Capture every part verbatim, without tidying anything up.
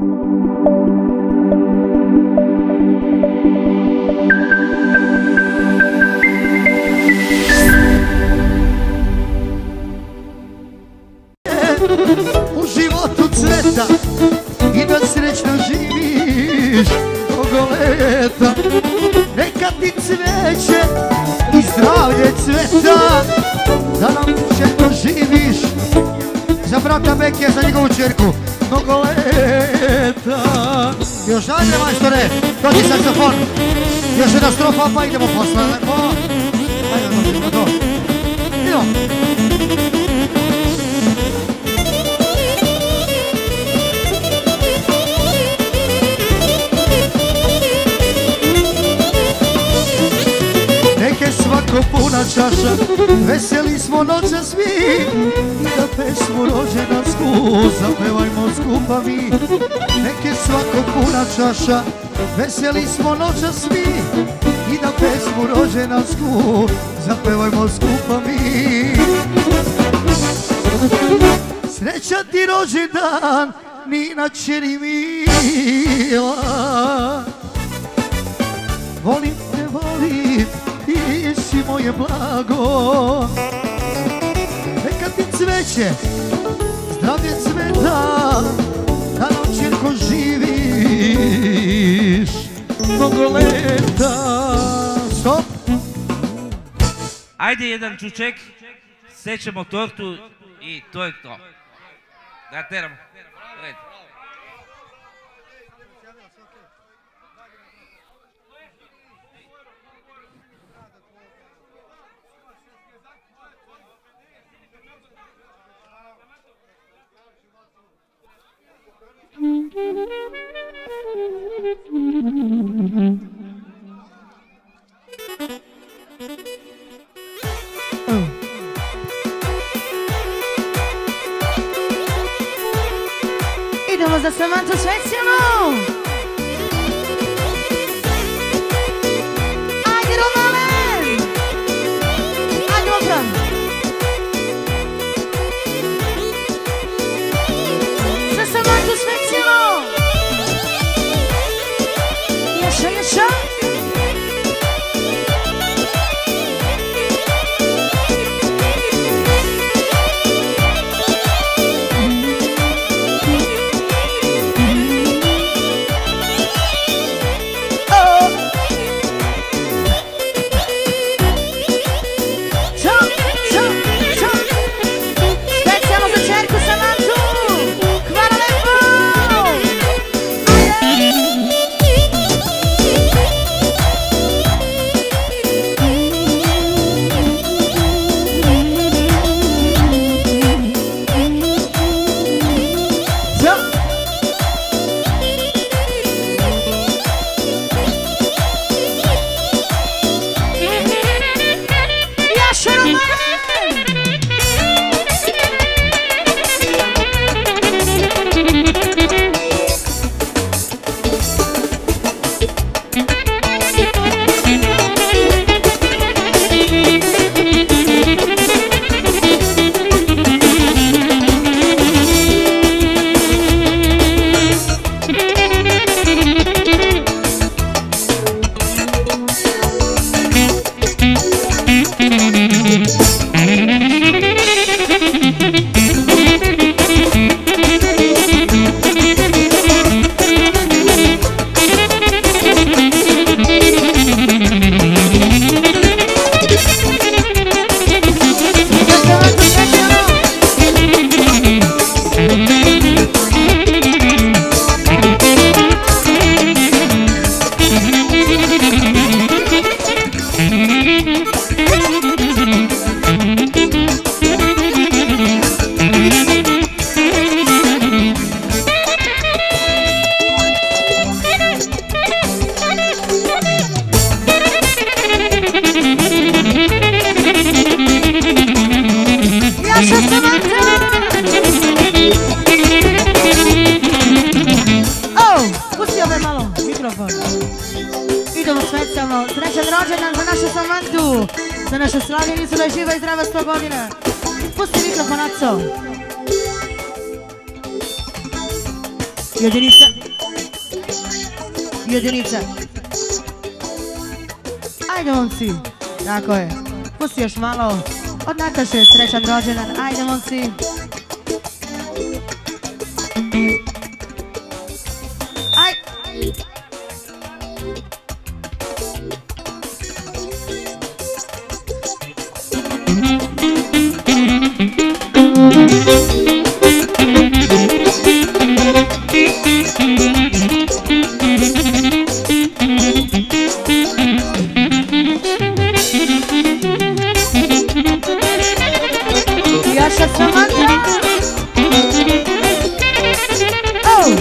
U životu cveta i da srećno živiš mnogo leta. Neka ti cveće i zdravlje cveta, da nam četo živiš. Za brata Bekija, za njegovu čerku mnogo leta. Još ajde majstore, dođi saksofon. Još jedna strofa pa idemo posle. Ajde, dođemo to. Idemo. Neke svako puna čaša, veseli smo noća svi, i da pesmu rođendansku zapevajmo skupa mi. Neke svako puna čaša, veseli smo noća svi, i da pesmu rođendansku zapevajmo skupa mi. Sreća ti rođendan, Nina čeri mila. Volim te, volim, ti si moje blago. Neka ti cveće, zdravlje cveta, da nam čerko živiš mnogo leta. Stop! Ajde jedan čuček, sećemo tortu i to je to. Da teramo. Red. Idemo za Samantu specijalno! Ajde Romane! Ajde Mokran! Za Samantu specijalno! Ješa, ješa! Idemo specijalno, srećan rođendan za našu Samantu, za našu slavljenicu, da je živa i zdrava sto godina. Pusti mikrofon, Aco. Jedinica. Jedinica. Ajde, momci. Tako je. Pusti još malo. Od Nataše, srećan rođendan. Ajde, momci. Aj. Jaša Samanta. Oh.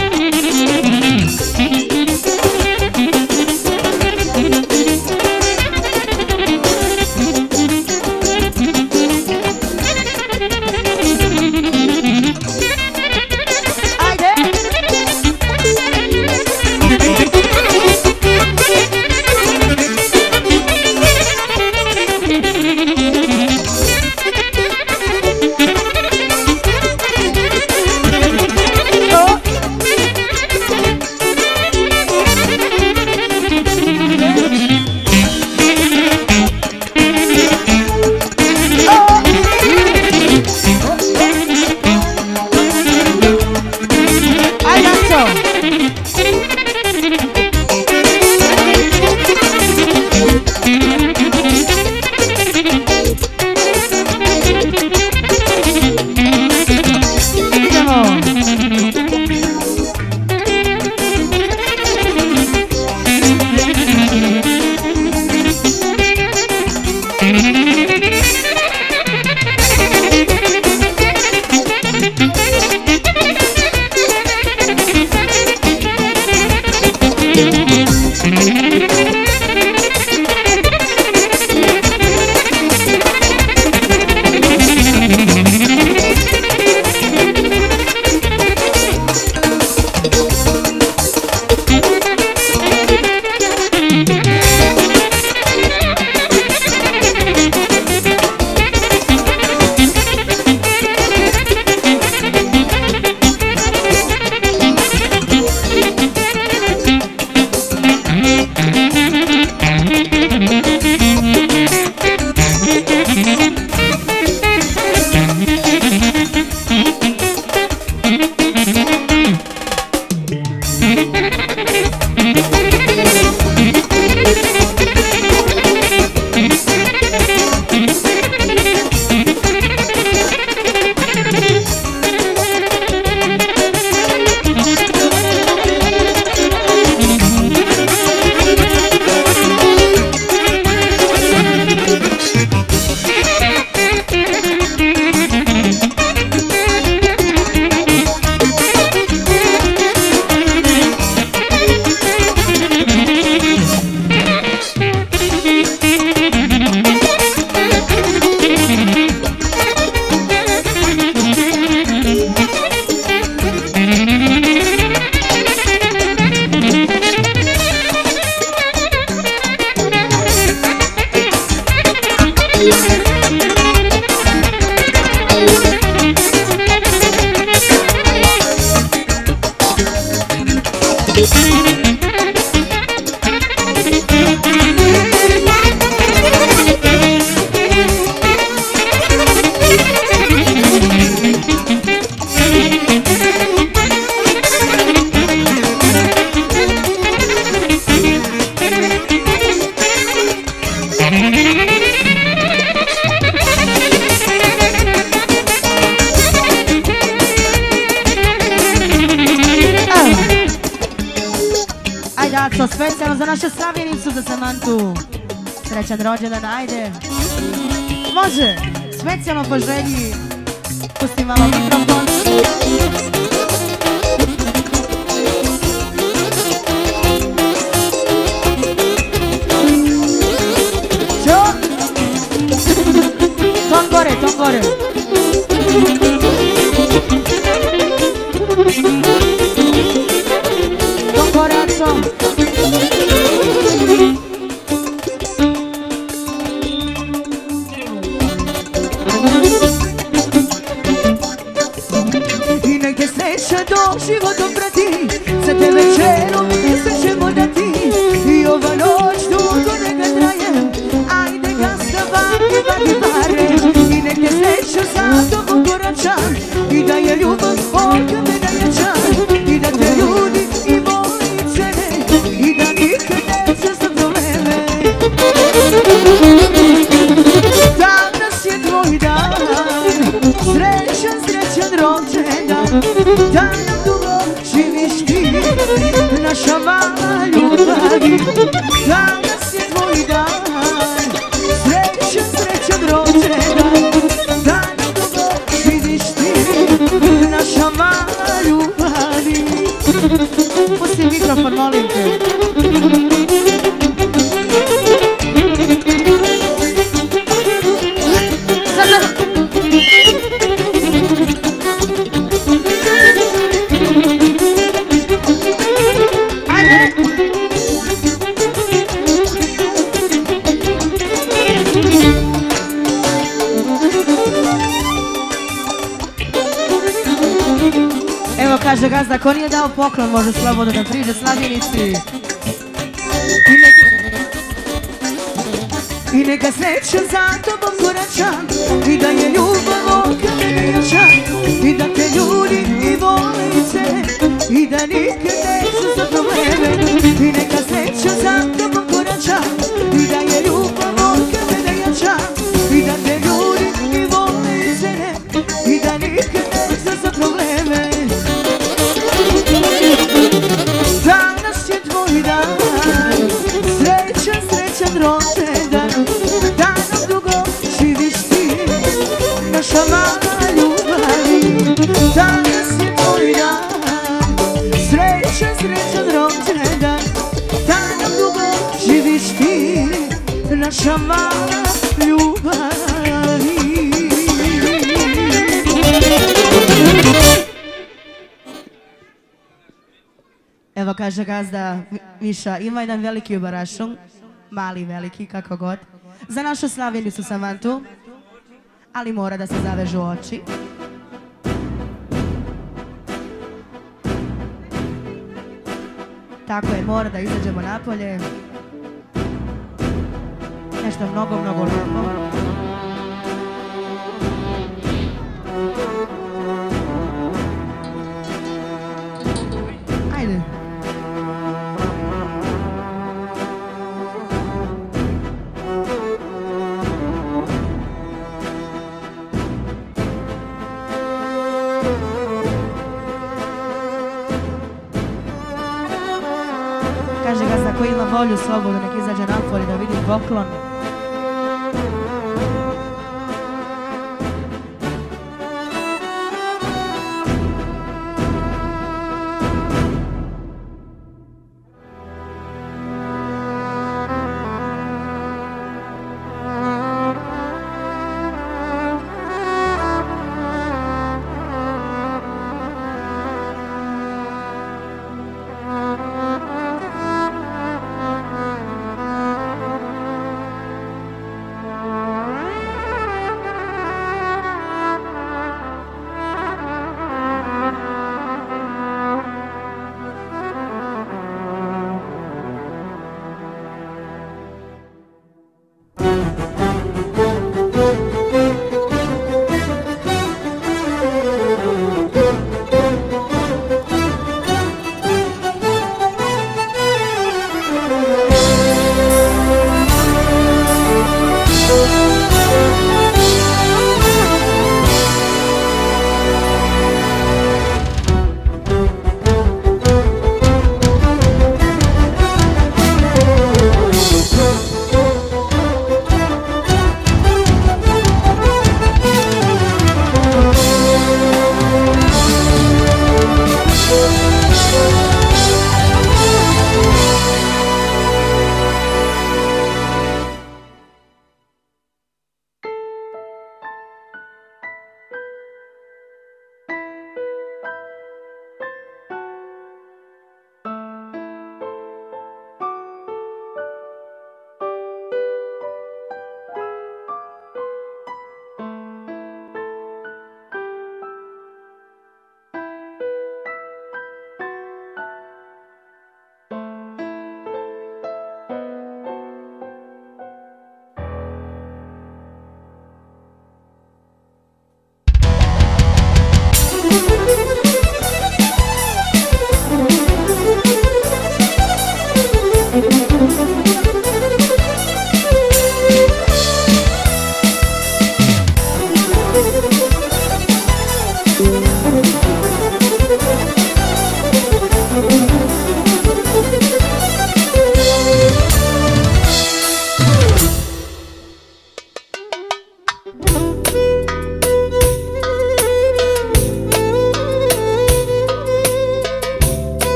Daco, specijalno za našu slavljenicu, za Samantu. Srećan rođendan, ajde. Može, specijalno po želji. Pusti malo mikrofon. Čo? Ton gore, ton gore. Ton gore, Aco. Y no hay que naša mala ljubavi. Danas je tvoj dan, srećan, srećan rođendan. Da nam dugo vidiš ti, naša mala ljubavi. Pusti mikrofon, molim te. Evo kaže gazda, ko nije dao poklon može slobodno da priđe slavljenici. I neka, I neka sreća za tobom korača, i da je ljubav oka mene jača, i da te ljudi i vole i cene, i da nikad nesu za probleme. I neka sreća za tobom korača, i da je ljubav oka mene jača, i da te ljudi i vole i cene, i da nikad nesu za probleme. Danas je tvoj dan, srećan, srećan rođendan. Da nam dugo živiš ti, naša mala ljubavi. Danas je tvoj dan, srećan, srećan rođendan. Da nam dugo živiš ti, naša mala ljubavi. Evo kaže gazda Miša, ima jedan veliki u barašu, mali veliki, kako god, za našu slavljenicu Samantu, ali mora da se zavežu oči. Tako je, mora da izađemo napolje. Nešto mnogo, mnogo lepo. Ajde. Kaže gazda, ko ima volju slobodno nek izađe napolje da vidi poklon.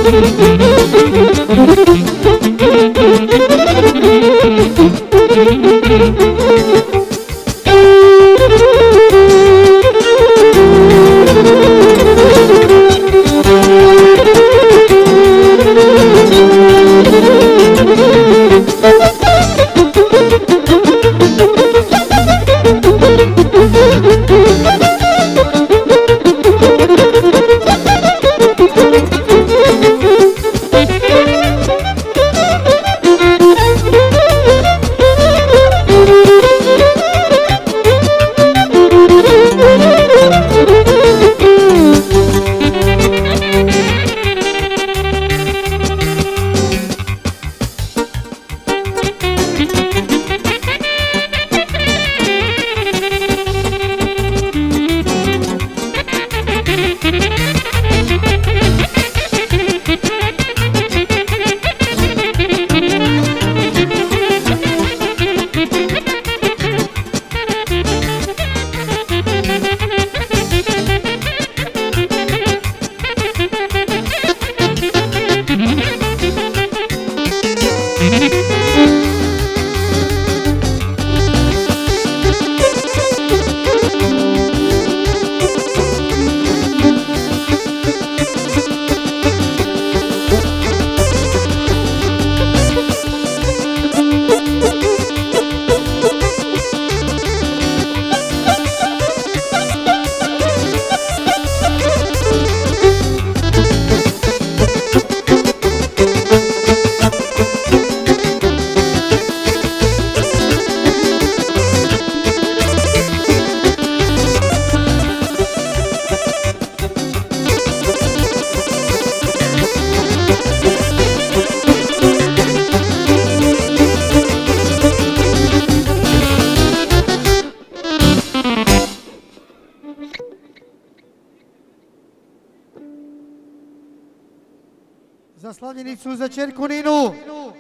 Za slavljenicu, za čerku Ninu.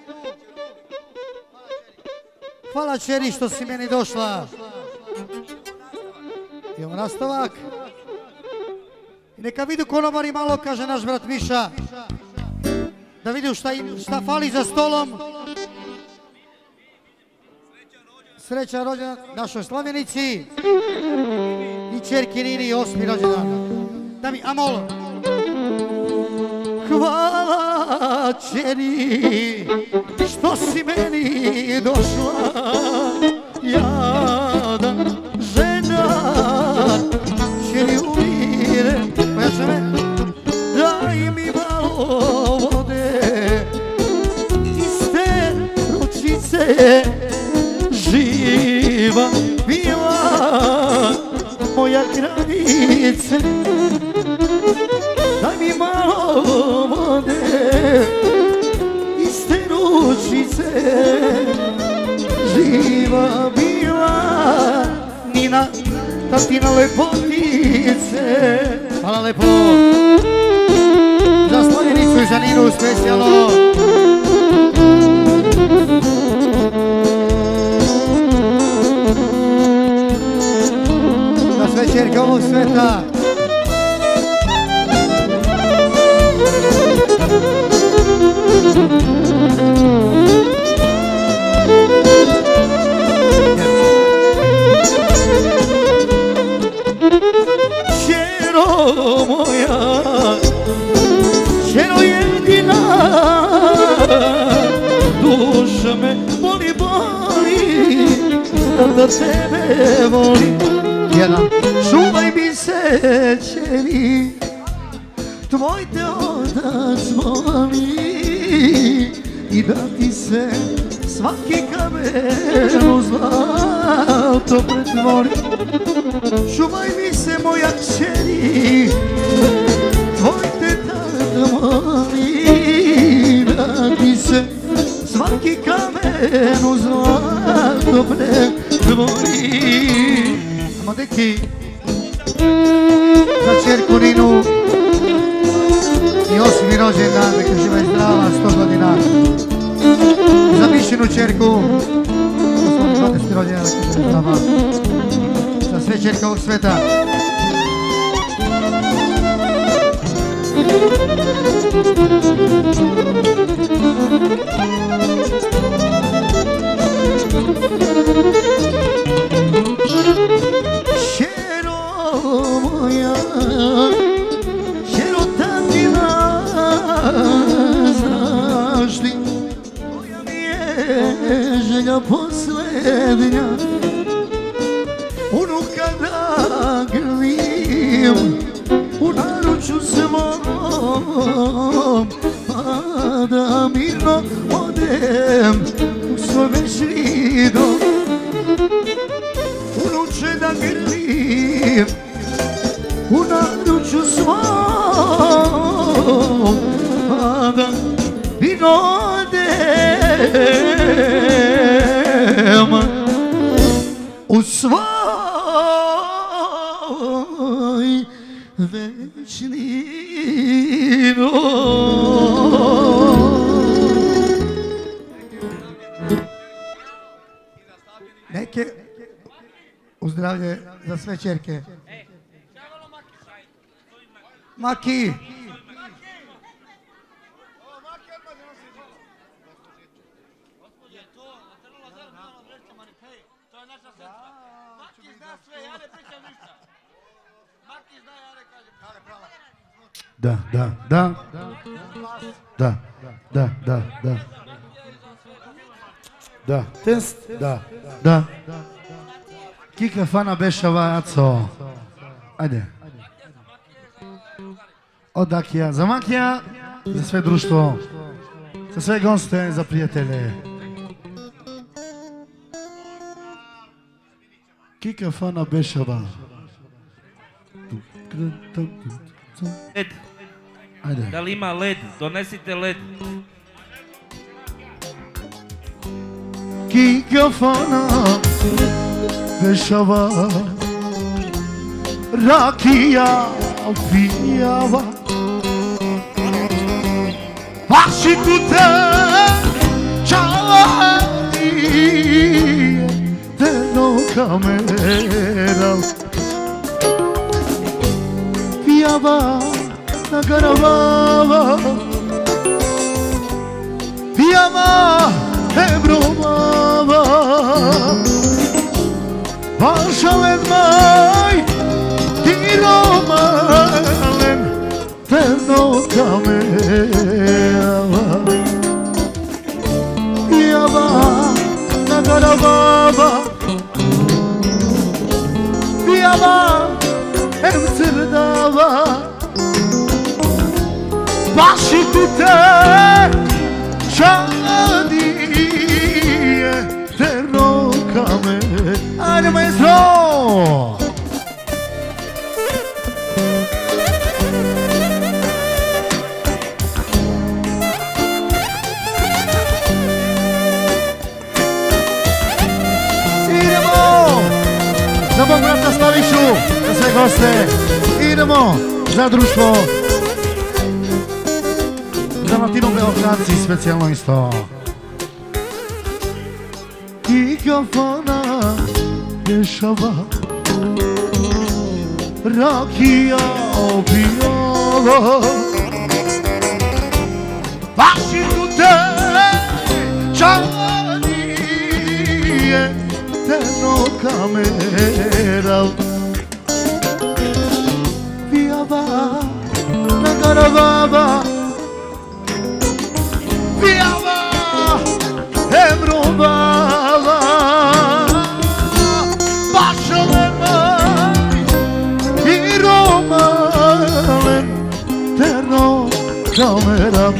Hvala čeri što si meni došla. Imamo nastavak. I neka vidu konobari malo, kaže naš brat Miša. Da vidim šta, šta fali za stolom. Sreća rođendan našoj slavljenici. I čerki Nini osmi rođendan. Da mi, amol. Hvala čeri što si meni došla, jadan žena, čeri umire, pojače me, daj mi malo vode, iz te ručice živa bila moja kraljice. Daj mi malo vode iz te ručice, živa bila Nina, tatina lepotice. Hvala lepo. Za slavljenicu i za Ninu specijalno. Za sve čerke ovog sveta. Čero moja, čero jedina, duša me boli, boli, da tebe volim. Jedan, čuvaj mi se čeri, tvoj te otac moli, i da ti se svaki kamen u zlato pretvori. Čuvaj mi se moja kćeri, tvoj te tata moli, da ti se svaki kamen u zlato pretvori. Amo deki, za čerku Ninu i osmi rođendan, neka živa i zdrava, sto godina. Za Mišinu čerku, dvadeseti rođendan, neka živa i zdrava. Za sve čerke ovog sveta. Thank you. Širota ti znaš ti, moja mi je želja posljednja. Ono kada grlim u naručju svom, pa da mirno odem u svoj večni dom. Unuče da grlim u naručju svom, pa da mirno odem u svoj večni dom. Neke uzdravlje za sve čerke. Maki. Da, da, da. Da, da, da, da. Da, test, da, da. Kika fana bešava, aco. Ajde. Od Akija za Makija, za sve društvo, za sve goste, za prijatelje. Kika fana bešava. Led. Ajde. Da li ima led? Donesite led. Kika fana bešava, rakija pijava, vaši tute čadije, terno kamera, pijava na garavava, pijava ebromava, vašalen maj, ti romalen, terno kamerava, pijava na garavava, pijava em crdava, vaši tute čadije, terno kamerava. Ajde, maestro! Za Bog brata Slavišu, za sve goste, idemo za društvo, za Martinu Beogradci specijalno isto. Kika fana bešava, rakija opijava, vaši tute čadije, terno kamera, pijava na garavava, pijava emrovava, pašaleman i romalen, terno kamera,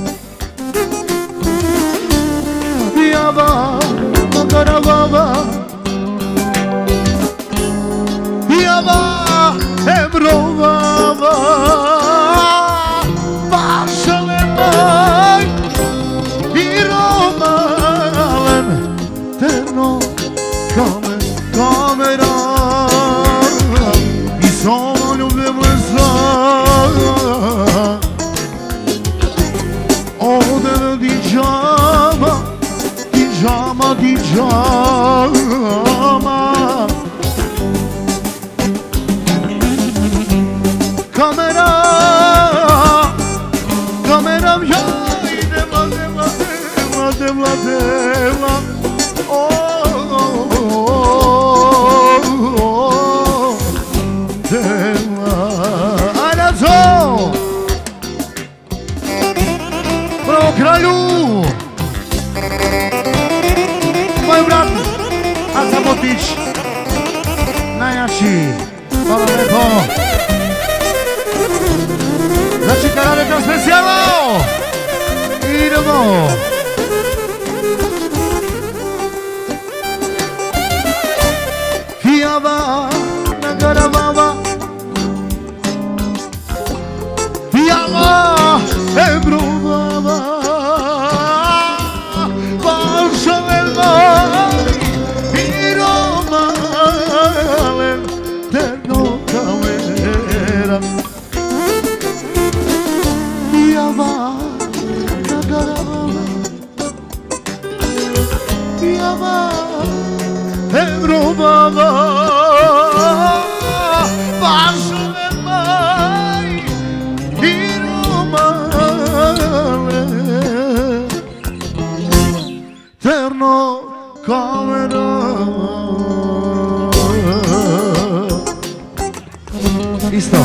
pijava na garavava, pijava emrovava, pašaleman i romalen, terno kamera, i samo ljubim lesa, ode di džama, di džama, di džama, kamera, kamera, ja idem, ladem, ladem, ladem, ladem, oh, oh, oh, oh, oh, Bravo! Fiava na caravava, fiava e provava, falsa del mare, in Roma all'eterno camera. Fiava na caravava, fiava e provava, falsa del mare, in Roma all'eterno camera. Isto.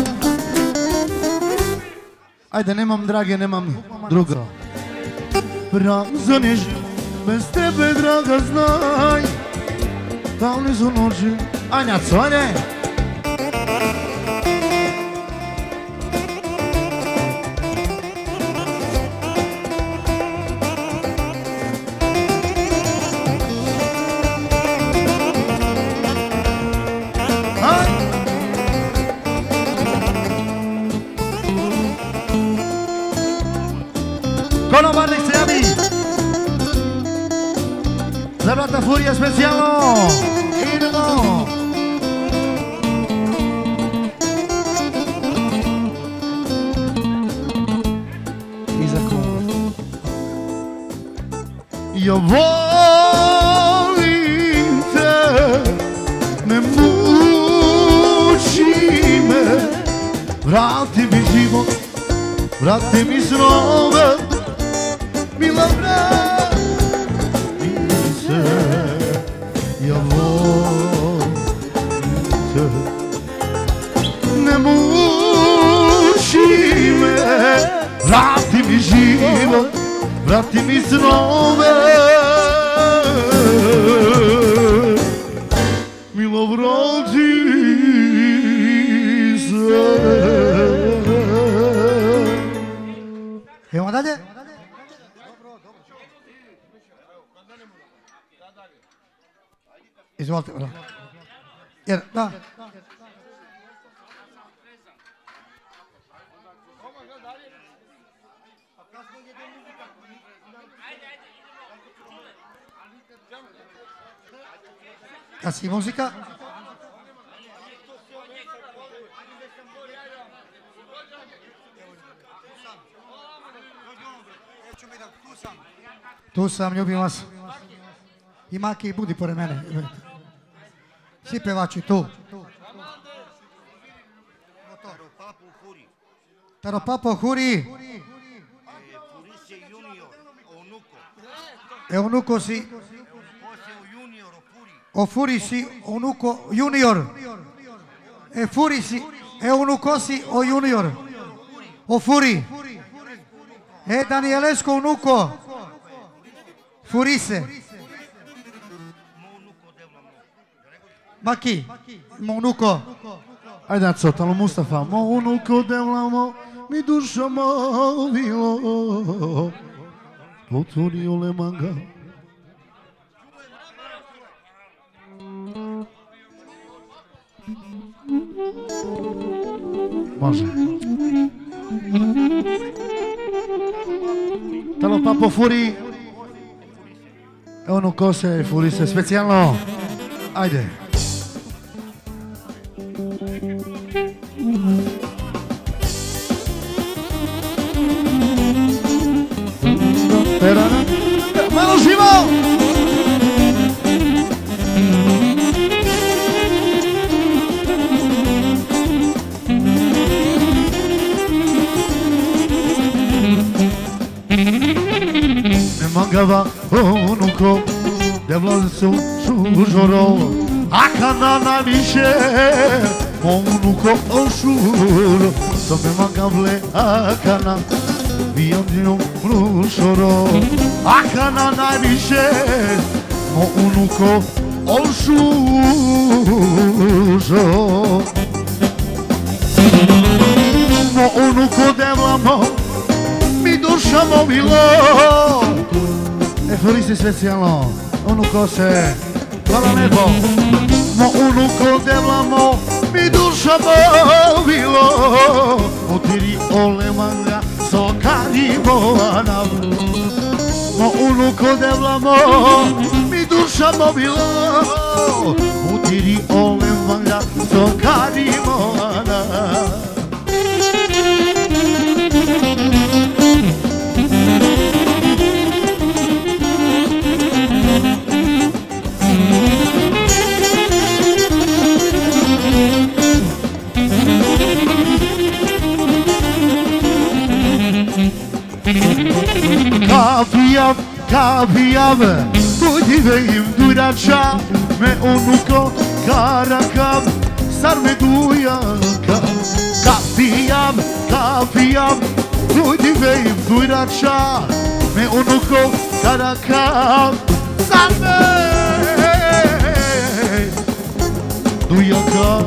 Ajde, nemam drage, nemam druga. Prazan je život, bez tebe, draga, znaj. Davne su noći. Anjaco, ajde. Konobar nek se javi za brata Furija specijalno. Idemo. I za konobar. Ja volim te, ne muči me, vrati mi život, vrati mi snove, mila vrati se, ja volim te, ne muči me, vrati mi život, vrati mi snove, mila vrati se. Idemo dalje? Izvolite, bro. Jer, da. Kad si muzika? Tu sam, ljubim vas. I Maki, budi pored mene. Svi pevači tu. Taropapo Huri. Eunuko si. O Furi si Eunuko junior. E Furi si Eunuko si o junior. O Furi. E Danielesco Eunuko. Furise. Maki, Mounuko. Ajde, Aco, talo Mustafa. Mounuko devlamo, mi duša mavilo, potvorio le manga. Može. Talo Papo Furi. Eunuko se, Furise, specijalno. Ajde. Malo živo! Ne mangava Eunuko, devla su šužoro, a kada najviše Eunuko ošuro, to me mangavle a kana vijandinom rušoro, a kana najviše Eunuko ošužo. Eunuko devlamo, mi duša mobilo. E Floristi specijalno, unuko se, hvala lepo. Mo unuko devlamo, mi duša mobilo. Utiri ole manga, sokari moana. Mo unuko devlamo, mi duša mobilo. Utiri ole manga, sokari moana. Kapijam, kapijam, podivejim durača, me unuko karakam, sar me dujaka. Kapijam, kapijam, podivejim durača, me unuko karakam, sar me dujaka.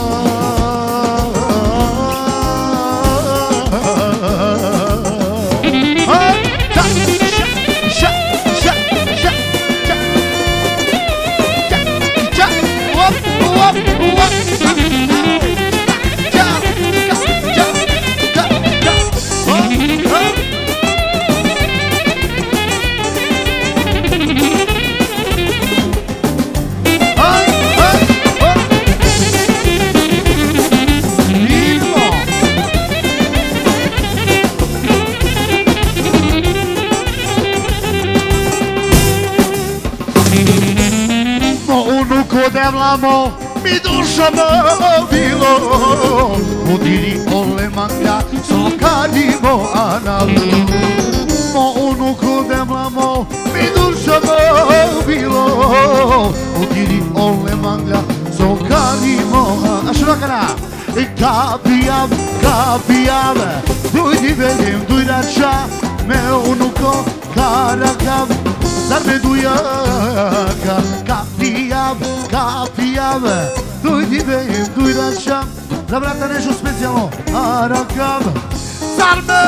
Devlamo, mi duša mobilo. Udiri ole manga, sokari moana. Mo unuko devlamo, mi duša mobilo. Udiri ole manga, sokari moana. A širokana. I kapijam, kapijam, dujdi vedim, dujdača, me unuko karakam, zar me dujaka. Kapijam, kapijam, dujdi vedim, dujdača, za brata Nešu specijalno, karakam, zar me.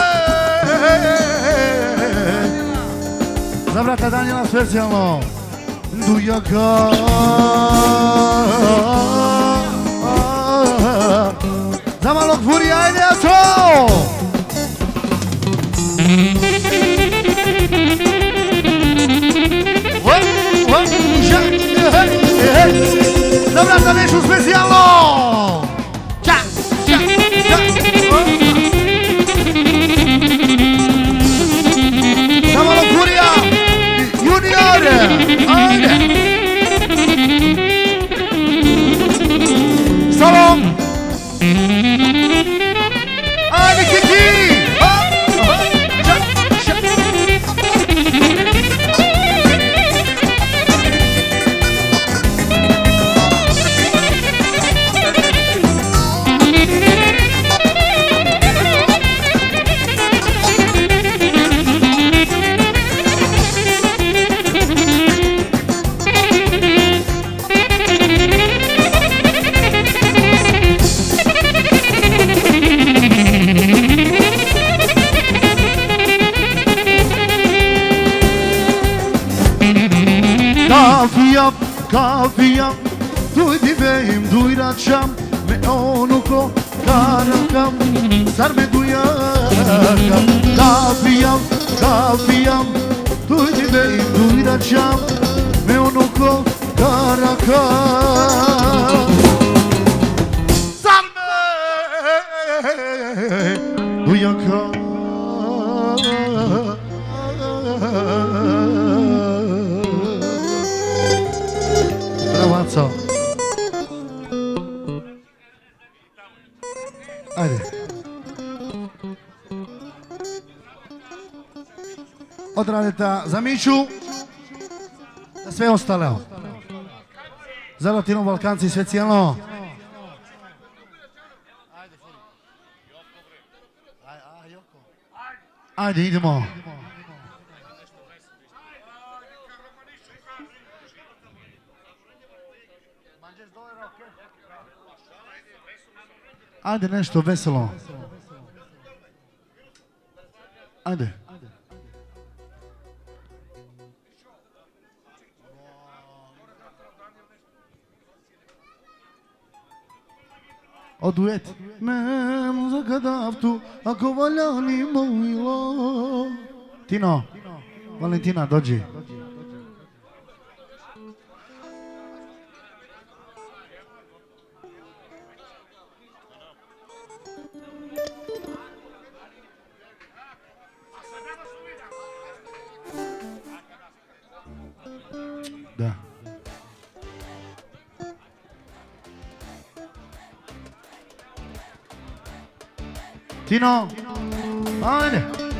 Za brata Danijela specijalno, dujaka. Za malog Furija, ajde ja to! Za brata Nešu specijalno! Ča, ča, ča! Za malog Furija, juniore, ajde! Salom! Ajde, Kiki! Kapijam, kapijam, dujdi vejim, dujračam, me onuko karakam, zar me dujaka. Kapijam, kapijam, dujdi vejim, dujračam, me onuko karakam, zar me dujaka. Bravaco. Ajde. Odradite za Miću, za sve ostale. Za Latino Balkanci specijalno. Ajde, idemo. Ajde nešto veselo. Ajde. O duet. Me zakadavtu, ako valjani mojilo. Tino, Valentina, dođi. Da. Tino, ajde.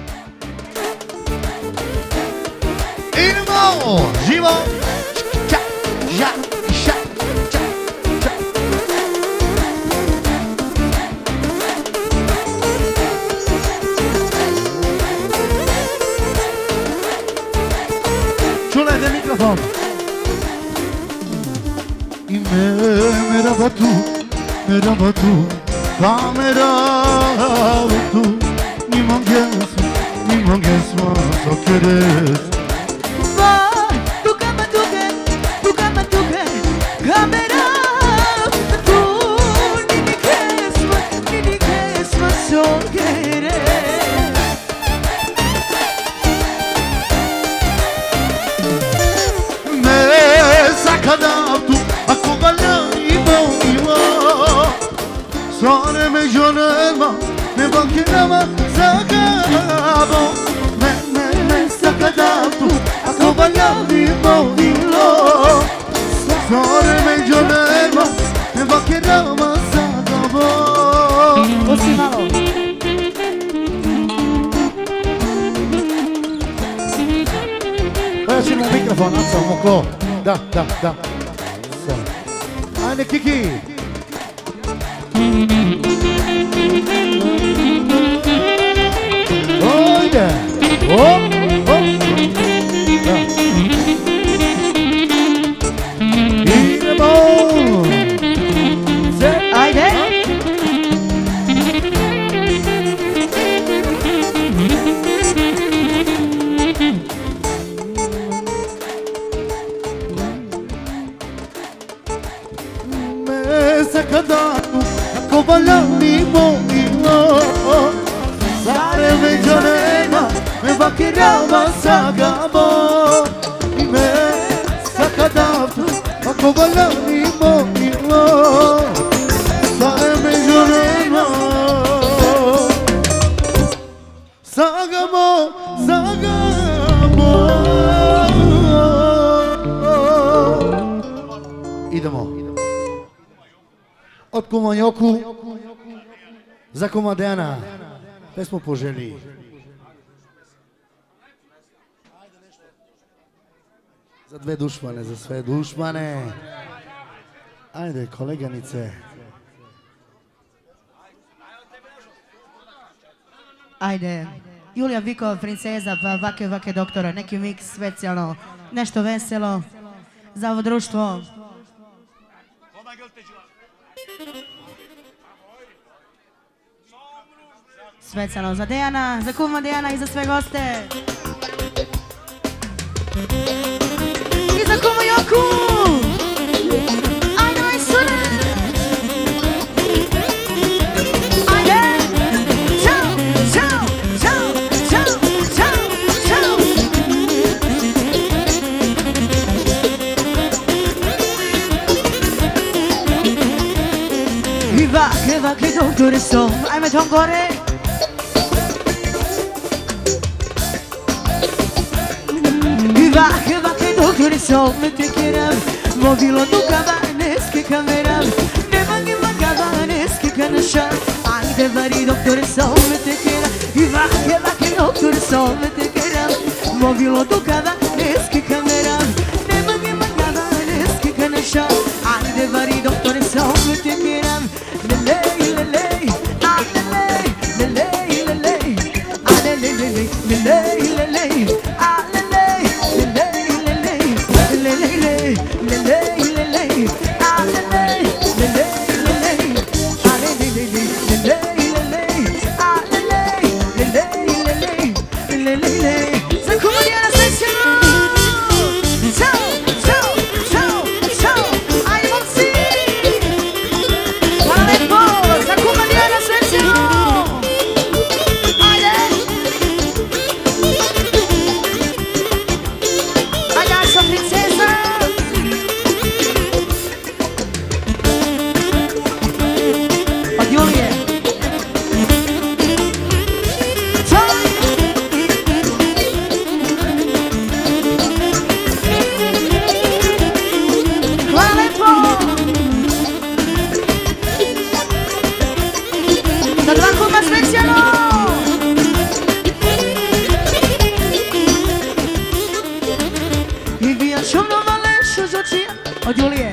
Idemo, živo. Ča, ža, ša, ča, ča. Čulajte mikrofon. I me, merhaba tu, merhaba tu. Kamera tu, nimam gesma, nimam gesma, sokeres. Va, tu kama tuke, tu kama tuke, kamera tu, nini gesma, nini gesma, sokeres. Me sakadavtu, ako valjani mojilo. Sare me žonema, me bankirama zakabo. Me, me, me sakadavtu, ako valjani mojilo. Sare me žonema, me bankirama zakabo. Pusti malo. Pojasimo mikrofon, Aco, moko. Da, da, da. Ajde, Kiki. Ajde. O, o. Da. Idemo. Ajde. Sakadatu, ako valjani mojilo. Sare me žonema, me bakirama sagabo. I me sakadatu, ako valjani mojilo. Sare me žonema, sagabo, sagabo. Idemo. Od kuma Joku za kuma Dejana pesmu poželi. Za dve dušmane, za sve dušmane. Ajde, koleganice. Ajde. Julija Viko, princeza, pa vake, vake doktora. Neki mix specijalno. Nešto veselo. Za ovo društvo. Specijalno za Dejana, za kuma Dejana i za sve goste. I za kuma Joku! Ajde, aj sure! Ajde! Ćao, ćao, ćao, ćao, ćao, ćao! I vake, vake doktore som, ajme tom gore! Vake, vake doktore som me tekeram, mobilo tu kavaneske kameram, nema nima kavaneske kanaša. Ajde vari doktore som me tekeram, i vake, vake doktore som me tekeram, mobilo tu kavaneske kameram, nema nima kavaneske kanaša. Ajde vari doktore som me tekeram, lelej, lelej, a lelej, lelej, lelej, a lelej, lelej, lelej, lelej, a dva kuma specijalno. I bija čovno maleš uz očija od Julije.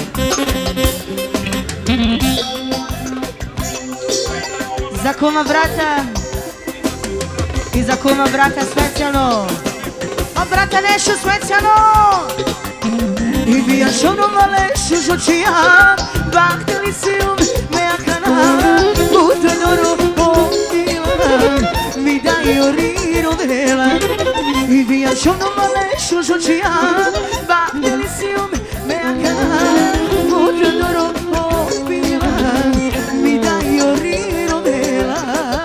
Za kuma brata i za kuma brata specijalno. A brata Nešu specijalno. I bija čovno maleš uz očija. Bahteli si um mea kana. Puto noro povila. Mi dai oriro vela. I bija čovno maleš uz očija. Bahteli si um mea kana. Puto noro povila. Mi dai oriro vela.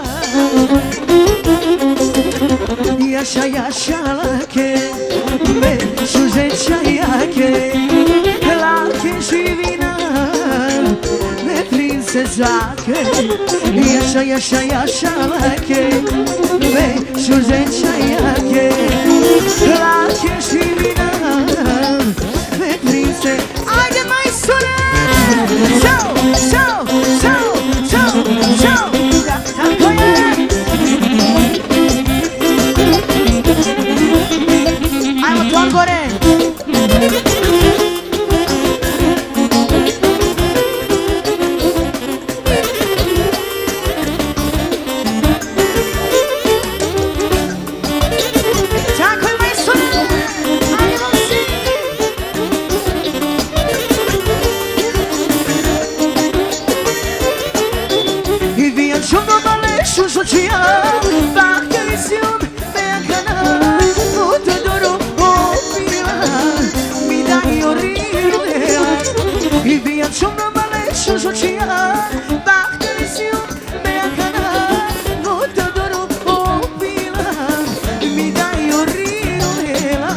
Yaşa yaşa lake, me suzeća jake, lake živina, me princezake. Yaşa yaşa yaşa lake, me suzeća jake, lake živina, me prince. Ajde majsture! Ćao, ćao, ćao, ćao, ćao, tako je! Ajmo ton gore! Tako je majsture! Ajmo si! I vija čovno malešu žočija, bahteli si um mea kana. Puto doro povila, mi dai oriro vela. I vija čovno malešu žočija, bahteli si um mea kana. Puto doro povila, mi dai oriro vela.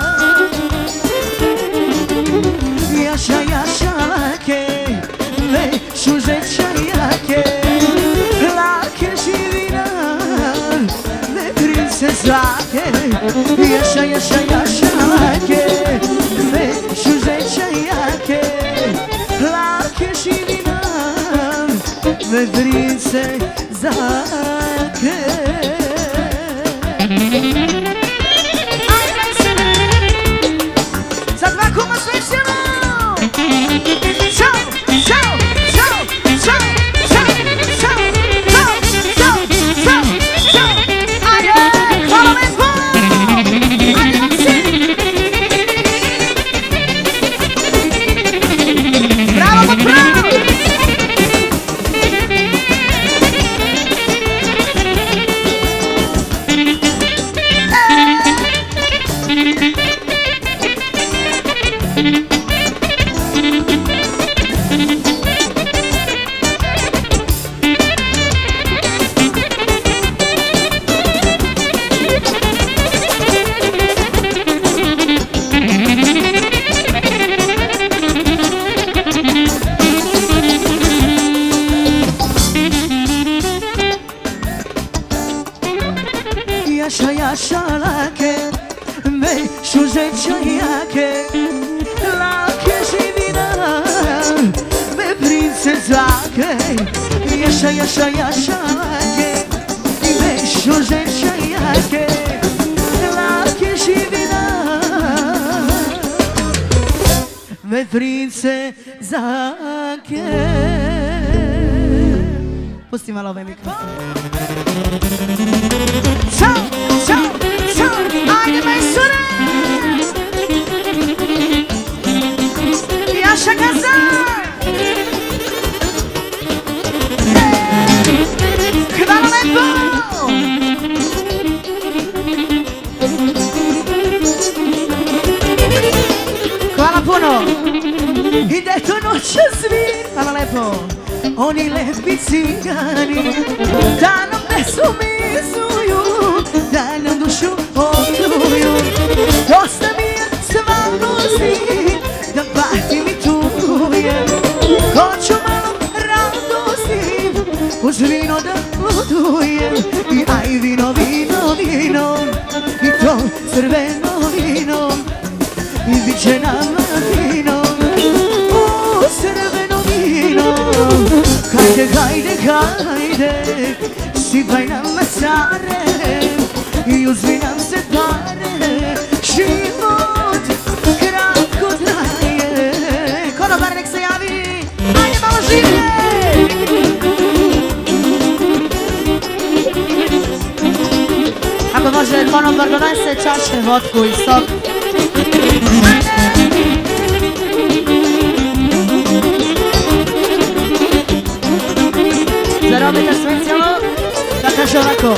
Yaşa yaşa lake, ve suzeća jake, lake živina, ve princezake. Yaşa yaşa yaşa lake, ve suzeća jake, lake živina, ve princezake. Za dva kuma specijalno! Ćao, ćao, ćao, ćao, ćao, ćao, ćao, ćao, ćao, ćao. Ajde, hvala lepo! Ajde, Maksim! Bravo, pa bravo! Yaşa yaşa lake, me suzeća jake, lake živina, me princezake. Yaşa yaşa yaşa lake, me suzeća jake, lake živina, me princezake. Pusti malo ovaj mikrofon. Ćao, ćao, ćao, ajde majsture! Yaşa gaza! Hvala lepo! Hvala puno! Ide to noća svir! Hvala lepo! Oni lepi cigani da nam ne sumizuju, da nam dušu otruju. Dosta mi je stvarnosti, da patim i tugujem. Hoću malo radosti, uz vino da ludujem. I aj vino, vino, vino, i to crveno vino, i bit će nama vino. U crveno vino vino. Hajde, hajde, hajde, sipaj nam masare i uzmi nam se pare, život kratko traje. Konobar nek se javi, ajde malo življe. Ako može konobar donese čaše, vodku i sok. Zarobite specijalno, da kaže ovako.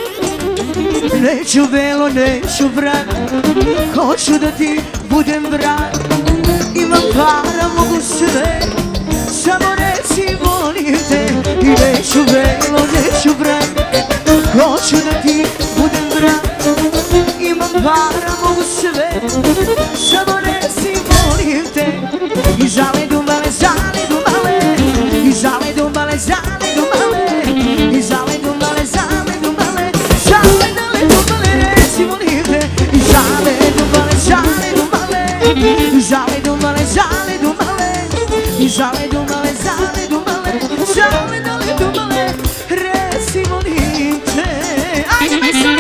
Neću velo, neću brak, hoću da ti budem brak. Imam para, mogu sve, samo reci volim te. I neću velo, neću brak, hoću da ti budem brak. Imam para, mogu sve, samo reci volim te. I žale dumbale, žale dumbale, i žale dumbale, žale dumbale, i žale dumbale, žale dumbale, žale dale dumbale, reci volim te. I žale dumbale, žale dumbale, i žale dumbale, žale dumbale, i žale dumbale, žale dumbale, žale dale dumbale, reci volim te. Ajde mi se!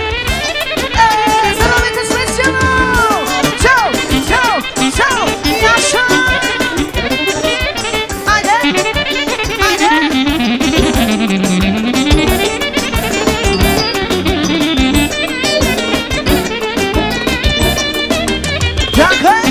Zarobite specijalno! Ćao, ćao, ćao, Jaša! Ajde, ajde! Dakle!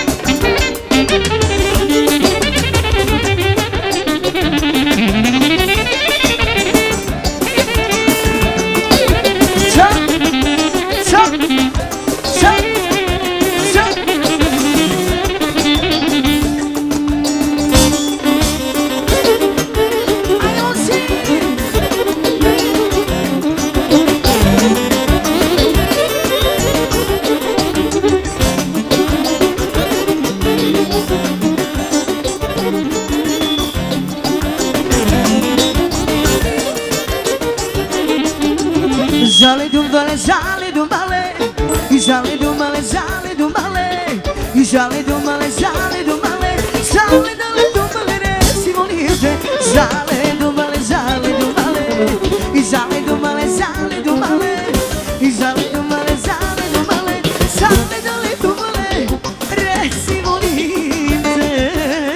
Žale dumbale, žale dumbale, i žale dumbale, žale dumbale, i žale dumbale, žale dumbale, žale dale dumbale, reci volim te. Žale dumbale, žale dumbale, i žale dumbale, žale dumbale, i žale dumbale, žale dumbale, žale dale dumbale, reci volim te.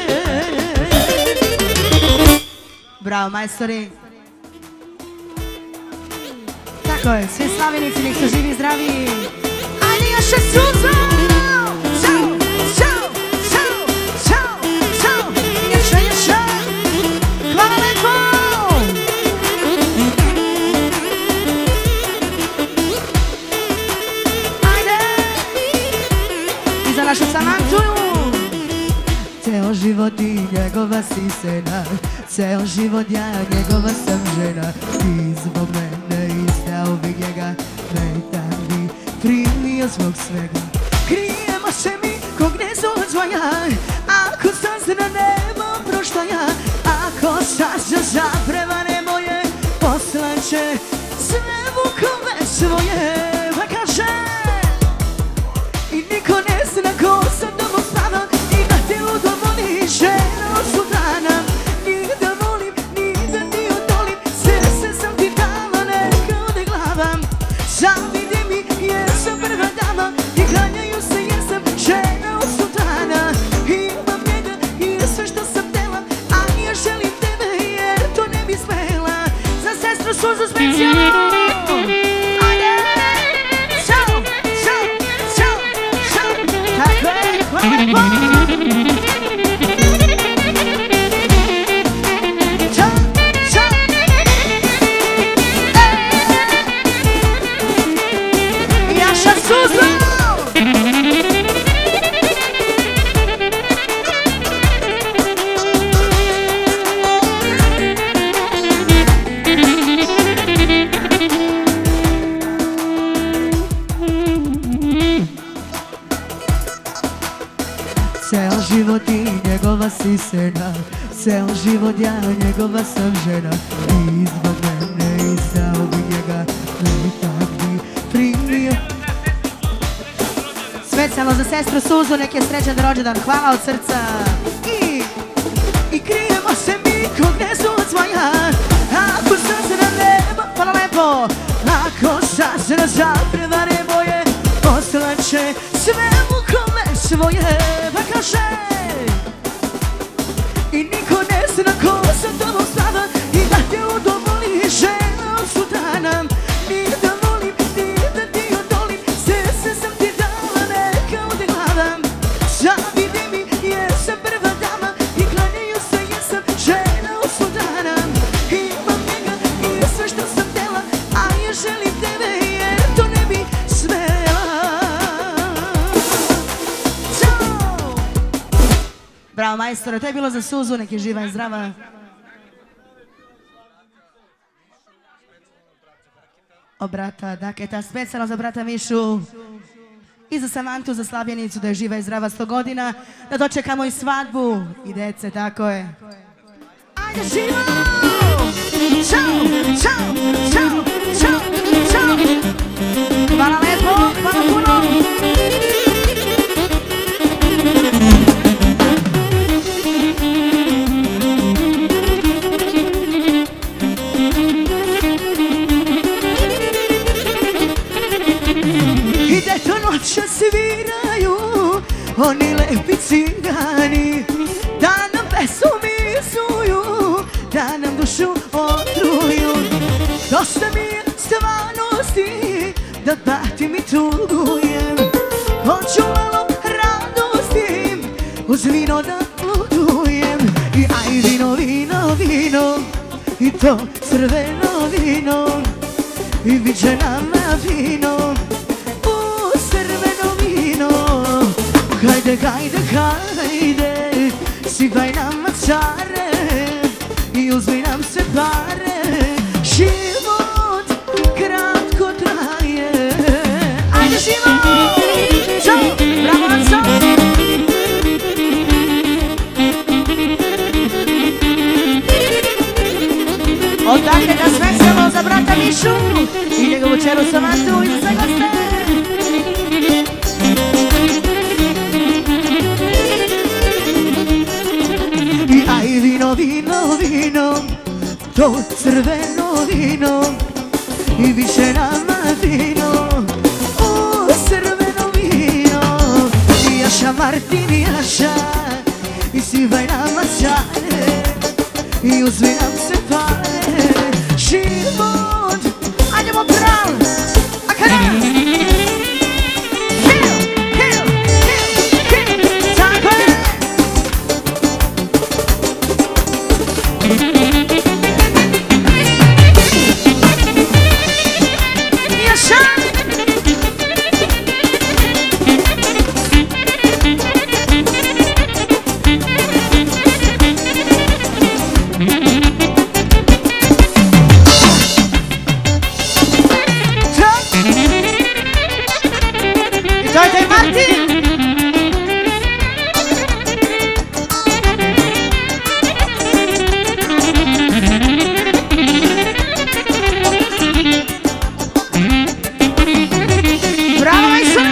Bravo, majstori. Tako je, svi slavenici nek su živi i zdravi. Ajde još je suzo! Ćao, ćao, ćao, ćao, ćao, još je, još je. Hvala lepo! Ajde! I za našu Samantuju! Ceo život i njegova si sena, ceo život ja njegova sam žena. Ti zbog mene istao bi njega, metan bi primio zbog svega. Krijemo se mi kog ne zozvoja, ako sazna nema proštaja. Ako sazna zaprevane moje, poslaće sve vukove svoje. Pa kaže, i niko ne zna ko sam domom stava, i da te ludo voli žena od sultana. Ni da volim, ni da ti odolim, srce sam ti dala, neka ode glava. Zavide mi jer sam prva dama, i klanjaju se jer sam žena od sultana. Imam njega i sve što sam tela, a ja želim tebe jer to ne bi smela. Za sestru suzu specijalno. Ajde! Ćao, ćao, ćao, ćao. Tako je, hvala lepo. Ceo život i njegova si sena, ceo život ja njegova sam žena. I zbog mene izdao bi njega, ne bi tak bi primio. Specijalno za sestru Suzu, nek je srećan rođendan, hvala od srca. I, i krije se nas zaprevare boje, ostaće sve u kome svoje. Pa kaže, i niko ne zna ko sa tobom stava i da te udovolim žena od sultana. Nije da volim, nije da ti odolim, srce sam ti dala, neka ode glava. Zavidi mi, jesam prva dama i klanjaju se, jesam žena od sultana. Imam njega i sve što sam htjela, a ja želim tebe jer to ne bi smela. Ćao! Bravo majstore, to je bilo za Suzu, nek je živa i zdrava. O brata Daketa, specijalno za brata Mišu i za Samantu, za Slavljenicu, da je živa i zdrava sto godina, da dočekamo i svadbu i dece, tako je. Ajde živo! Ćao, ćao, ćao, ćao, ćao! Hvala lepo, hvala puno! I deto noće sviraju oni lepi cigani, da nam pesumizuju, da nam dušu otruju. Dosta mi je stvarnosti, da patim i tugujem. Hoću malo radosti, uz vino da ludujem. I aj vino, vino, vino, i to crveno vino, i viđe nama vino, u crveno vino. Hajde, hajde, hajde, sivaj nama care i uzmi nam se pare. Život kratko traje. Ajde život! Ćao! Bravo Anco! Odakle da sve samo za brata Mišu i njegovu čeru Samantu i za sve goste. I aj vino, vino, vino, to crveno vino, i više nama vino, u crveno vino. I Jaša Martin, i Jaša, i sivaj nama čare, i uzmi nam se pare. Život, ajdemo prav, a kada? Kill, kill, kill, kill, tako je! Jaša! Dajte Martin! Bravo majstore!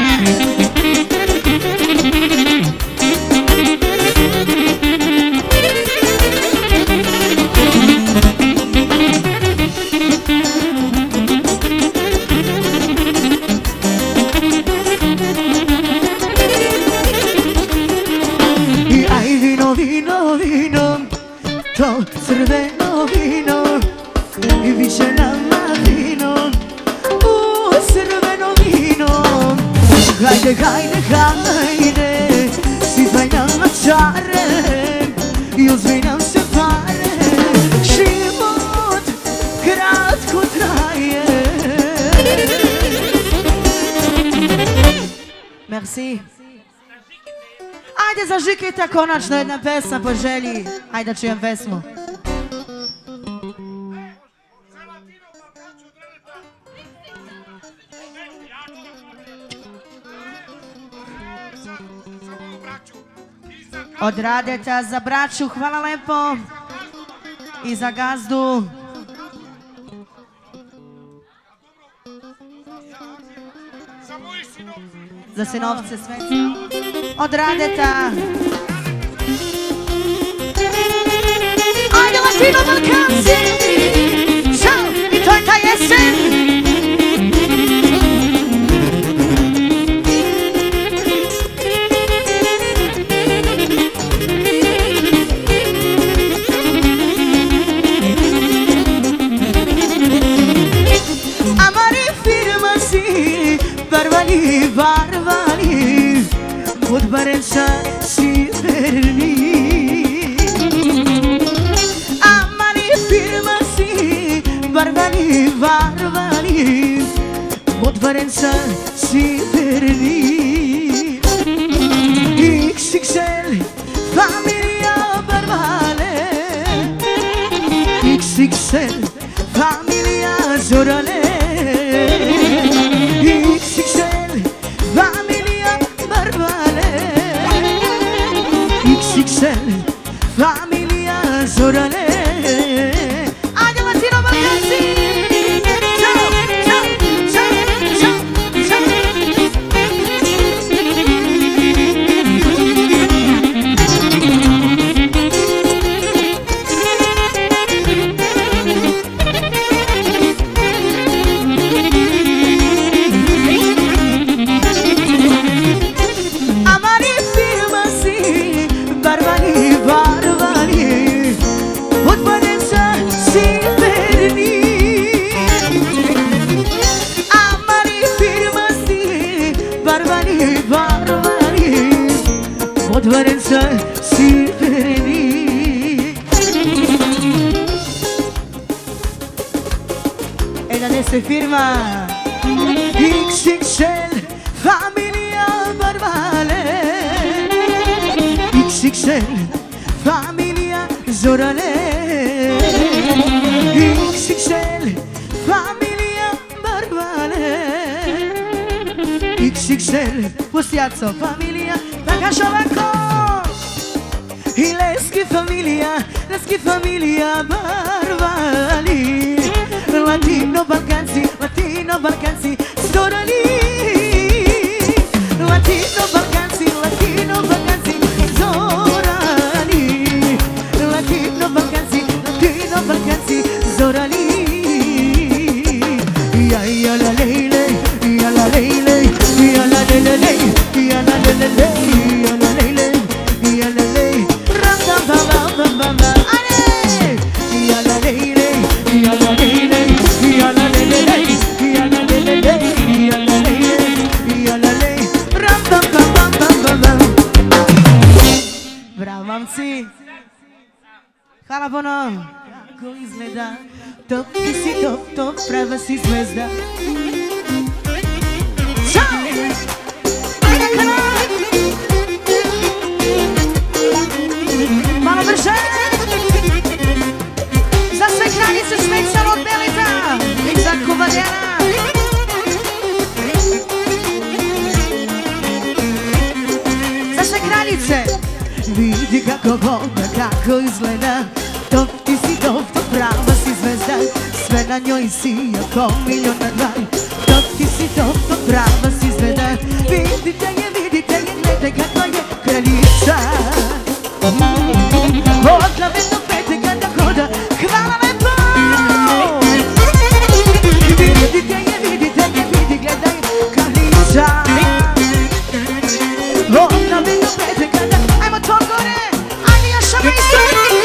Vino, vino, to crveno vino, i više nama vino, u crveno vino. Hajde, hajde, hajde, sivaj nama čare, i uzmi nam se pare. Život kratko traje. Merci. Ajde zažikajte konačno jedna pesma po želji. Ajde da čujem pesmu. Od Radeta za braću, hvala lepo. I za gazdu. Za sinovce Sveci. Od Radeta. Ajde Latino Balkanci! Ćao! I to je ta jesen! Barbani, barbani, od Barenca sjeverni. Amani firma si, barbani, barbani, od Barenca sjeverni. iks iks el, familia Barbale, iks iks el, familia Zorale, iks iks el, familia Barbale, iks iks el, familia Zorale. Adio Latino Balcanzi! Ciao, ciao, ciao, ciao, ciao. Amari firma si, barbani, barbani, od Barenca sjeverni. Amari firma si, barbani, barbani, od Barenca sjeverni. E adesso firma iks iks el, familia Barbale, iks iks el, familia Zorale, iks iks el, familia Barbale, iks iks el, pustiazzo, familia Bagașovaco. I leschi familia, leschi familia Barbali, Latino Balcanzi, Latino Balcanzi, Zorali, Latino Balcanzi, Latino Balcanzi, Zorali, Latino Balcanzi, Latino Balcanzi, Zorali. Ya ya la leile, ya la leile, ya la leile, ya la leile, ya la leile, ya la leile, ram dam bam bam bam bam bam. Ale, ya la leile, ya la leile, ya la leile, ya la leile, ya la leile, ya la leile, ram dam bam bam bam bam bam. Bravo momci. Hvala puno. Kako izgleda, top ti si top, top, prava si zvezda. Ćao! Ajde kanal! Malo brže! Za sve kraljice specijalno od Belita i za Kubadjana. Za sve kraljice! Vidi kako voda, kako izgleda, top ti si top, top, prava si zvezda. Sve na njoj sija ko milion na dva. Top ti si top, top, prava si zvezda. Vidite je, vidite je, gledaj kako je kraljica. Od glave do pete kada hoda, hvala lepo. Vidite je, vidite je, vidi, gledaj kraljica. Od glave do pete kada, ajmo to gore, ajde još samo isto.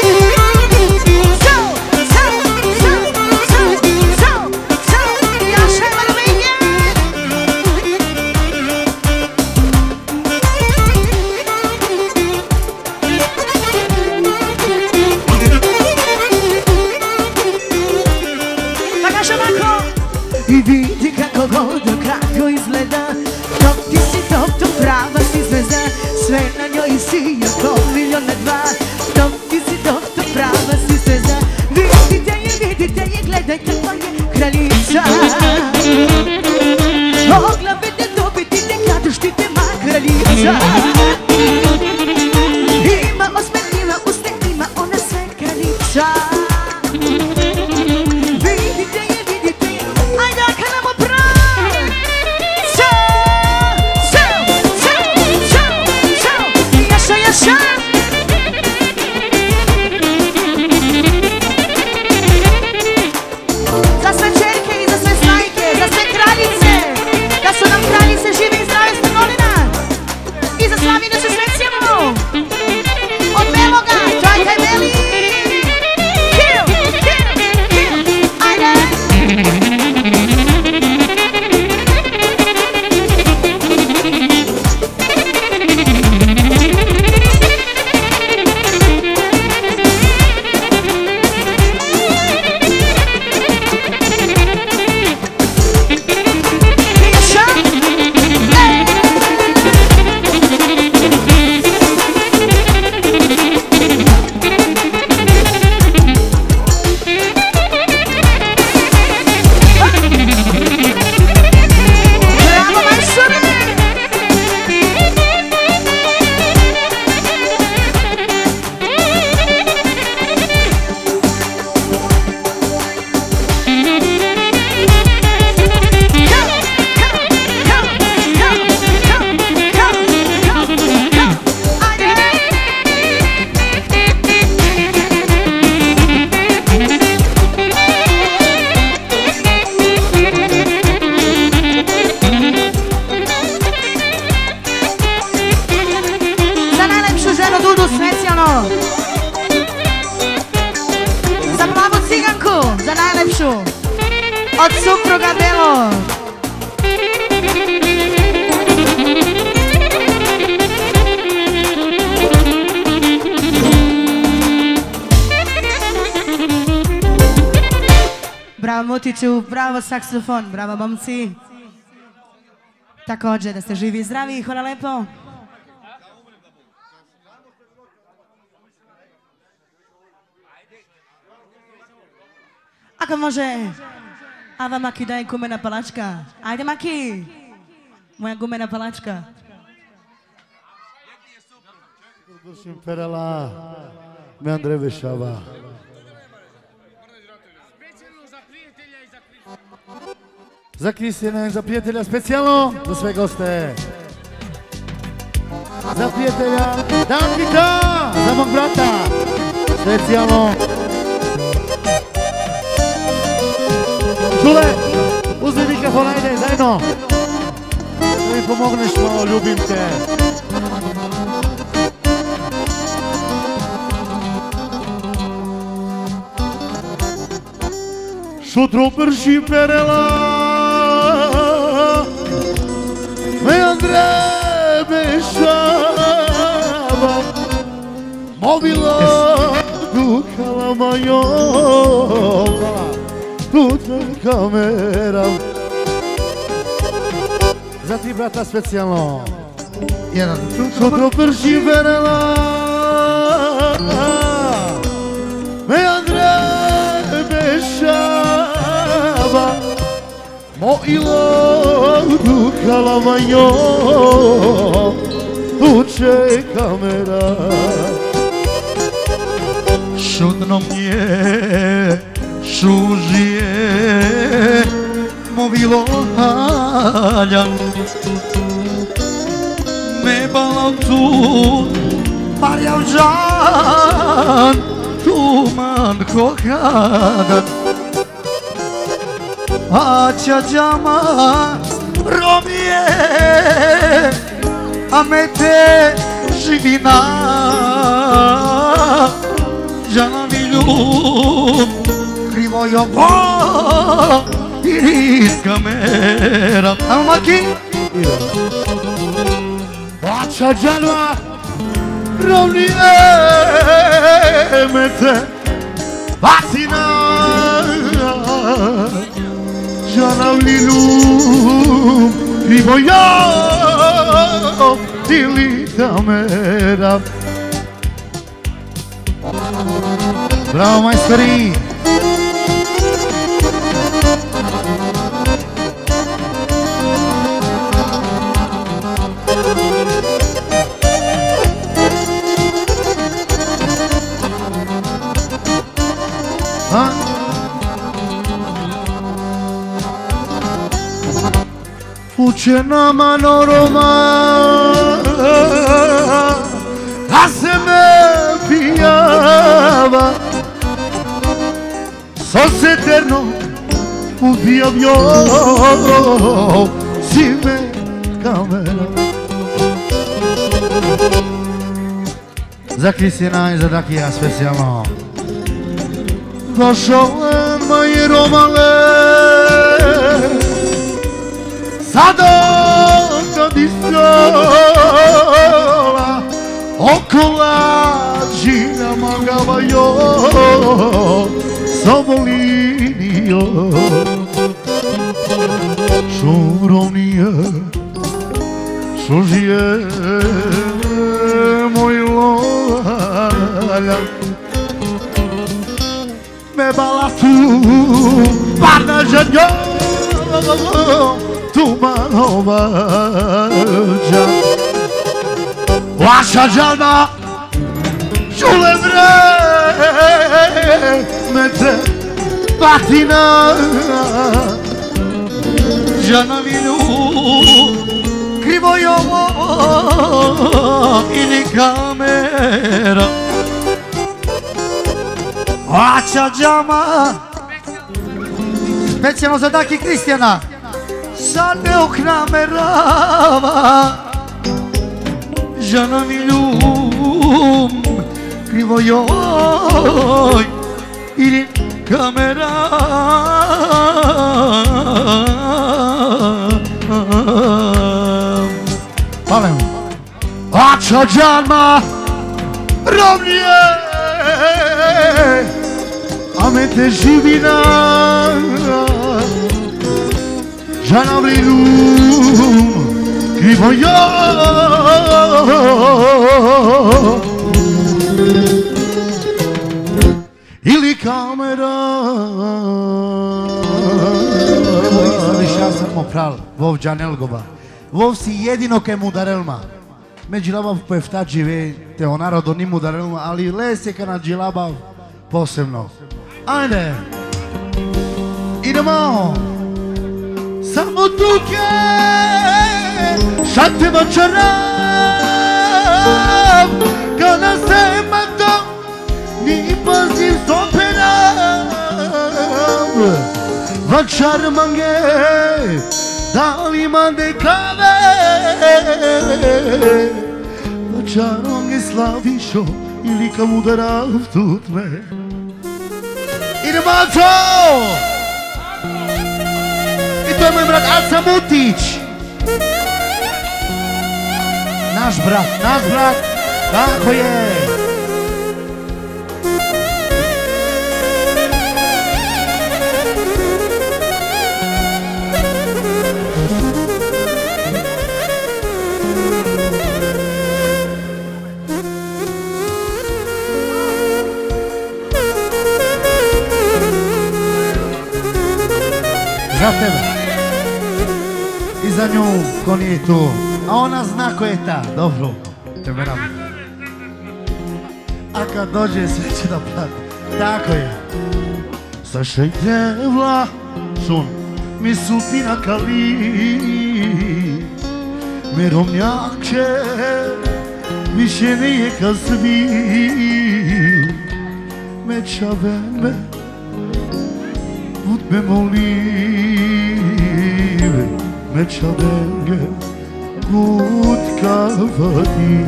I vidi kako voda, kako izgleda, top ti si top, top, prava si zvezda. Sve na njoj sija ko milion na dva. Top ti si top, top, prava si zvezda. Vidite je, vidite je, gledaj kako je kraljica. O glave te dobiti te kada štite ma kraljica. Ima osmeh, ima uspeh, ima ona sve kraljica. Za sve čerke i za sve snajke, za sve kraljice, da su nam kraljice žive i zdrave stanovina. I za slavinu se specijalno od Beloga, Čajka i Beli. Kill, kill, kill, ajde. Od supruga Belo. Bravo Mutiću, bravo saksofon, bravo momci. Također da ste živi i zdravi, hvala lepo. Ako može, Ava Maki daje gumena palačka. Ajde Maki, moja gumena palačka. Dušim Perela, me Andrej Vešava. Za Kristijana i za prijatelja specijalno, za sve goste. Za prijatelja Dankita, za mog brata, specijalno. Čule, uzmi mikrofon, ajde, zajedno. Da mi pomogneš malo, ljubim te. Šutro prši Perela, me Andrej Bešava, mobilo dukala majova, tuta kamera. Za ti brata specijalno. Jedan. Šutro prši Perela, me Andrej Bešava, mojilo dukala majo, tuče kamera. Šutno mnie šužije, movilo halja, me balao tu, parjav žan, tuman kohadan. Acha jama romie amete živina jana viljub krivo je ovo i kamera. Ajmo Maki. Acha jama romie amete vatina Jana Lilu, vivo ja, ili kamera. Bravo majstori. Ha? Fuce na manoroma, a se me pijava, sos eterno, ubijavio, si me kamera. Za Kristijana i za Dakija specijalno. Došao en moje romale, sada kad istola okolađina magavajo sobolinio šurovnije šužije moj lojalja me balatu parna ženjo tumanova dža vaša džana čule vre mete patina džana vilu krivo je ovo ili kamera vaša džama specijalno za Daki Kristijana sad ne oknamerava žena mi ljum krivo joj ili kamera Ciao Gianma Romnie Amete živina Gianna Brilum Krivo ja Ili kamera Evo isto više ja sam opral Vov Gianelgoba Vov si jedino ke mu darelma Međilaba pefta žive Te onaro do nimu darelma Ali lese ka na džilaba posebno Ajde Idemo Samo tuke Šate večeram Kada se matam Ni pazim stoperam Večer mange Da li mande kave Večer mange slavišo Ili kam udarav tut me Idemo to! I to je moj brat Aca Mutić Naš brat, naš brat Tako je Za tebe I za nju ko nije tu A ona zna ko je ta Dobro Tebe radi A kad dođe sve će da plati Tako je Saša i devla Sun Mi sultina kali Me romnjače Više ne je ka svi Me čave me Bud me molive Me čavenge Bud kavati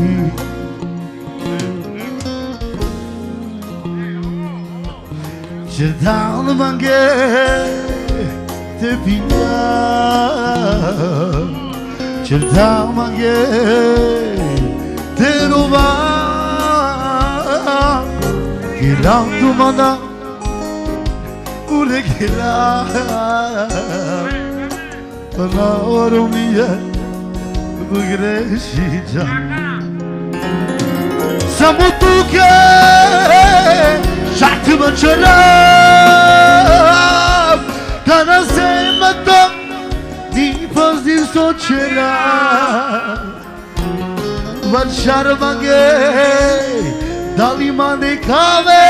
Čerdan vange Te pija Čerdan vange Te rova Kiram tu manda Uregila Na oromije Grešića Samo tuke Šat večeram Kada se matam Ni pazim sočera Večer mange Da li mande kave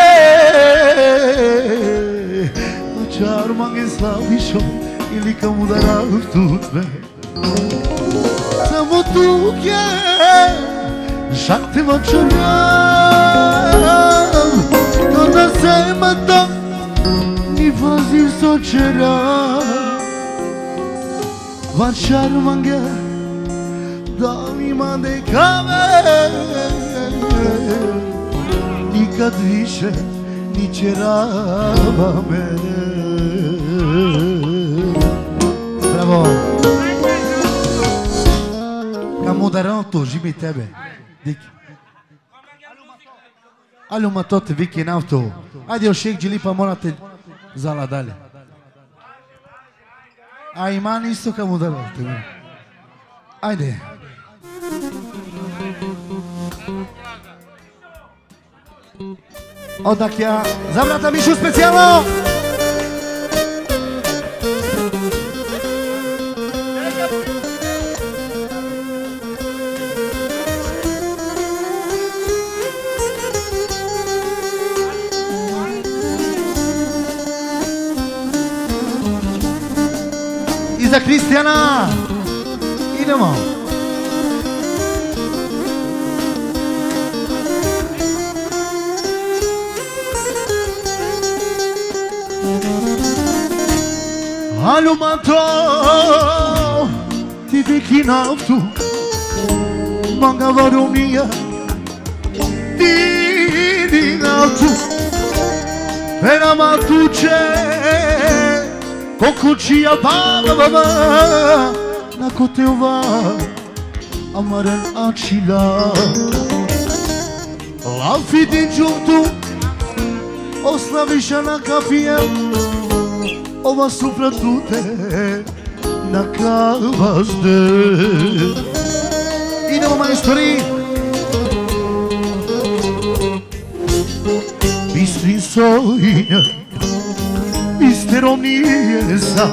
Večer mange slavišo Ili kam udarav tut me Samo tuke Šat večeram Kada se matam Ni pazim sočera Večer mange Da li mande kave Nikad više Ni čerava me Bravo Kam udarão tu, Jimmy tebe Dick Ali uma toate Vicky naftu Ajde još šek džili pa morate Zala dalje A iman isto kam udarao Ajde Odak ja Za brata Mišu specijalno I za Kristijana Idemo Alo manto Ti viki naftu Manga varonija Ti di naftu Pera matuče Kokučija baba baba Na kote ova Amaren acila Lafi din gjumtu Oslaviša na kafije Ova supra tute Na kavazde Idemo majstori Bistri sojnja Bisterom nije sa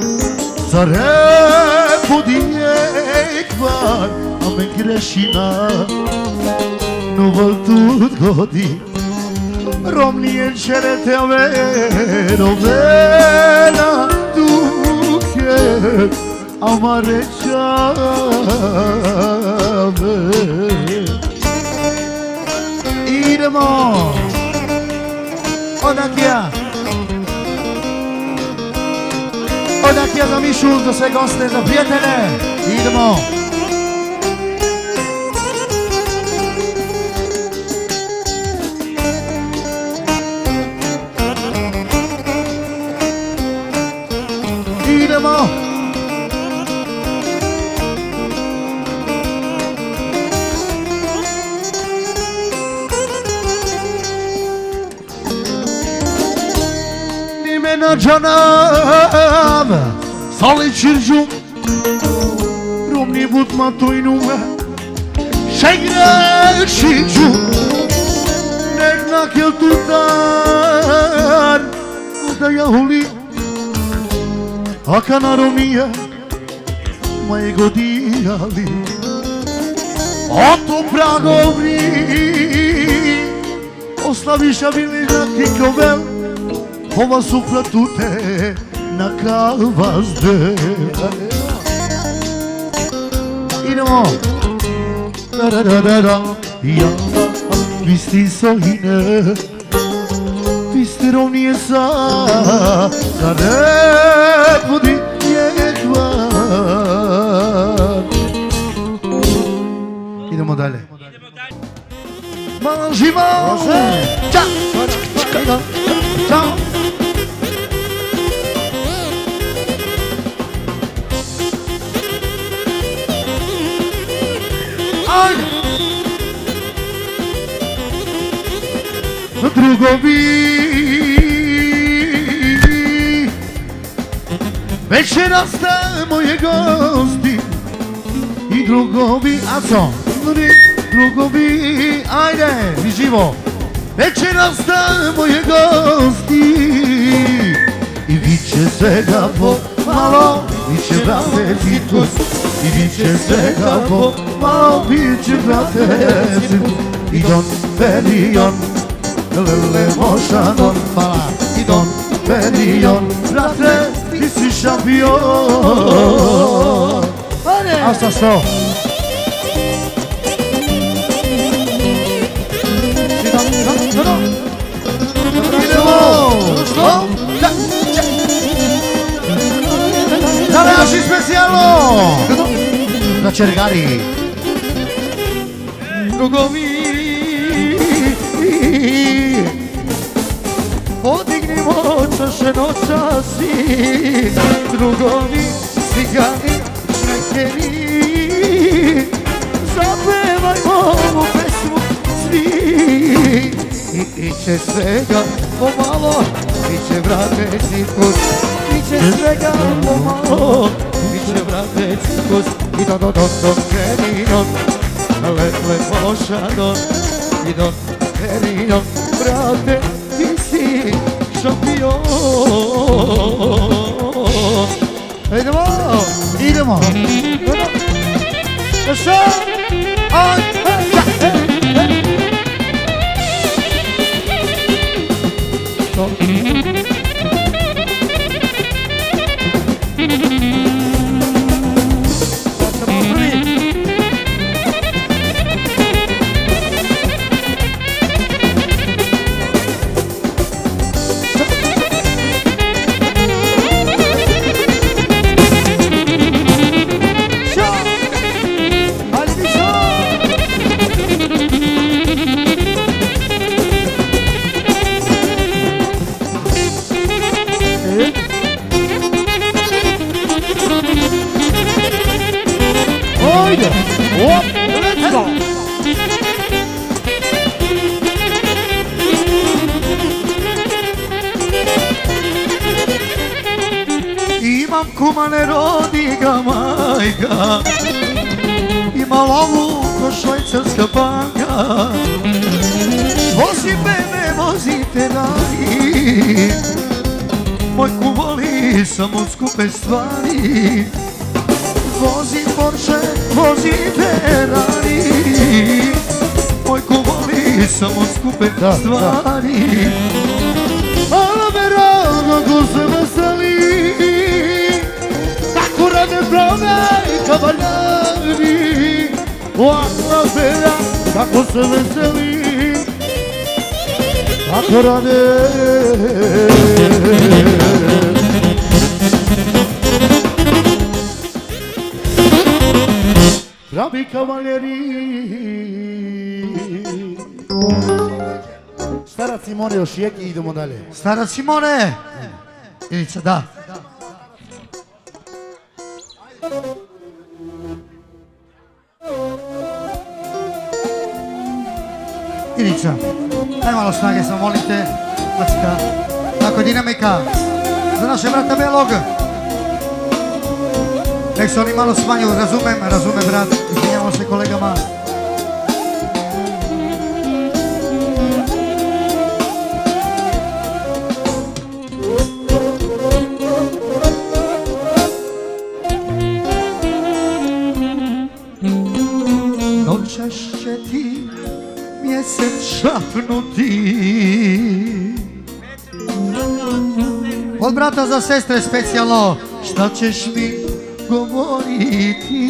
Zarepo dinje kvar A me grešina Nu tut godi Romnije čerete ove Rovena duke Amare čave Idemo Odakija Odakija za Mišu, za sve goste, za prijatelje Idemo Idemo Nimena canav Sali çircu Rumni butma toynume Şegre şicu Neknak yıl tutar Udaya huli Akana Romija Moje godijali Oto pragovni Oslaviša bili na kikovel Ova supra tute Na kavazde Idemo Da da da da da Ja Visti sojine Visterovnije sa Za repudi je kvar Idemo dalje Manžimo Ćao Ćao Ajde Drugovi Večeras ste moje gosti I drugovi, a co? Drugovi, ajde, mi živo Večeras ste moje gosti I viće svega po malo Viće brate Titus I viće svega po malo Viće brate Titus I Don Perion Lele Mošanon Mala I Don Perion Brate, ti si šampion A sa sto Idemo Da naši specijalno Na Čergari Drugovi Podignimo čaše noćasi Drugovi, cigani, šmekeri Zapevajmo ovu pesmu svi I iće svega pomalo Iće vrate cirkus Iće svega pomalo Iće vrate cirkus I don don don don kerinon Let let mošanon I don kerinon Brate ti si šampion Idemo Idemo Šta? Aj Oida! Opa! Nego! Imam kuma, ne rodi ga majka, ima lovu ko švajcarska banka. Vozi bebe, vozi Ferrari, moj kum voli samo skupe stvari. Vozi Porsche, vozi Ferrari, moj kum voli samo skupe stvari. Ala me rano ko se veseli, tako rade brave i kavaljari. Ala vera, kako se veseli, tako rade. Bravi kavaljeri. Starac Simone još jeki i idemo dalje. Starac Simone! Ivica, da. Ivica, daj malo snage, samo molim te. Macika, tako je dinamika. Za naše brata Belog. Nek se oni malo smanju, razumem, razumem brat. Izvinjamo se kolegama. Noćas će ti mjesec šapnuti. Od brata za sestre specijalno. Šta ćeš mi govoriti?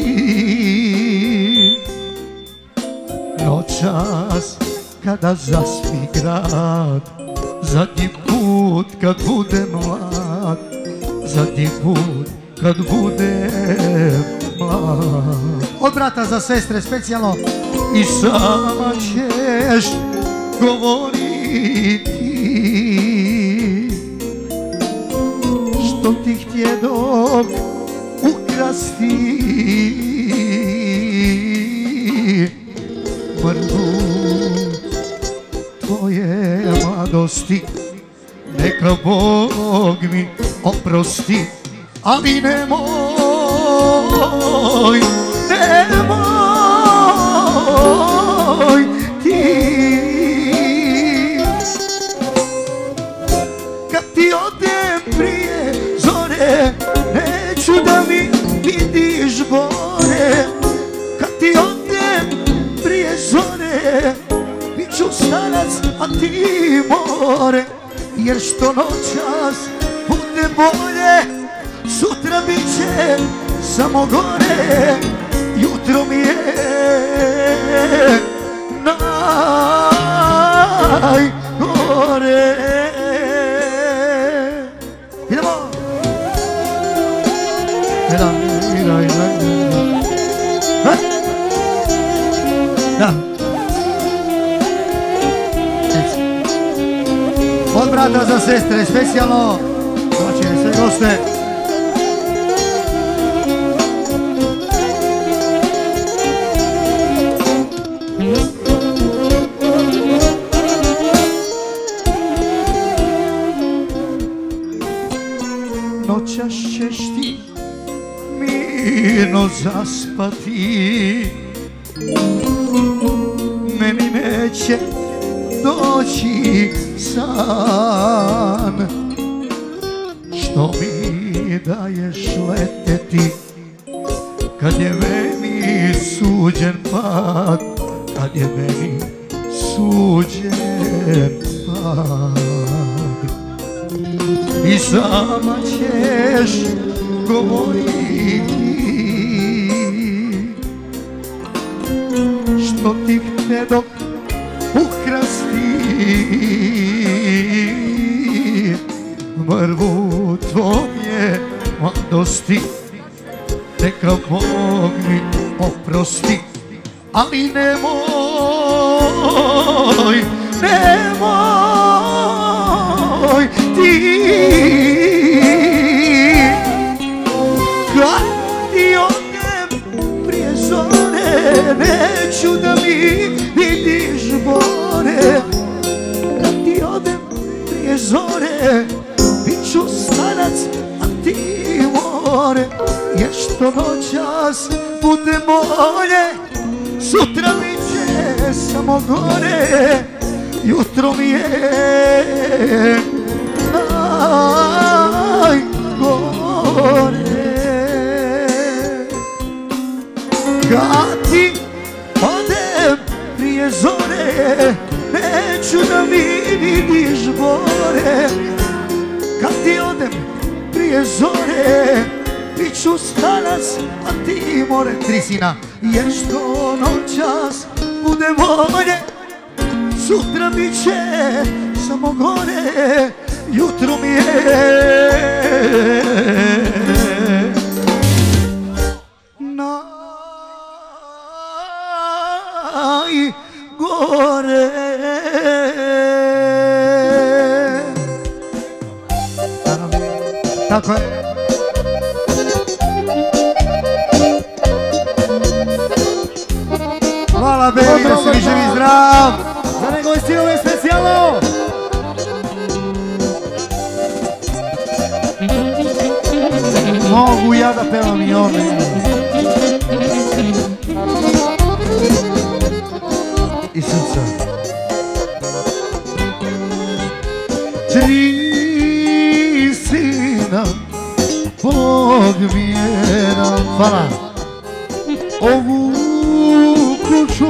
Noćas kada zaspi grad, zadnji put kad budem mlad, zadnji put kad budem mlad. Od brata za sestre specijalno. I sama ćeš govoriti što ti htjedok ukrasti mrtvu tvoje mladosti. Neka Bog mi oprosti, ali nemoj, nemoj ti. Kad ti odem prije zore, neću da mi vidiš bore. Kad ti odem prije zore, bit ću starac, a ti more. Jer što noćas bude bolje, sutra bit će samo gore. Jutro mi je najgore. Idemo! Da. Od brata za sestre specijalno. Doći sve goste. Noćas ćeš ti mirno zaspati, meni neće doći san. Što mi daješ leteti, kad je meni suđen pad, kad je meni suđen pad. I sama ćeš govoriti što ti htedok ukrasti mrtvu tvoje mladosti. Neka Bog mi oprosti, ali nemoj, nemoj ti. Kad ti odem prije zore, neću zore, bit ću starac, a ti more. Jer što noćas bude bolje, sutra bit će samo gore. Jutro mi je najgore. Kad ti odem prije zore, neću da mi vidiš bore. Kad ti odem prije zore, bit ću starac, a ti more. Tri sina. Jer što noćas bude bolje, sutra bit će samo gore. Jutro mi je najgore. Tako je. Hvala Beli, da si mi živi zdrav. Za njegove sinove specijalno. Mogu ja da pevam i one. I srca. Tri sina, Bog mi je nam. Hvala. Ovu kuću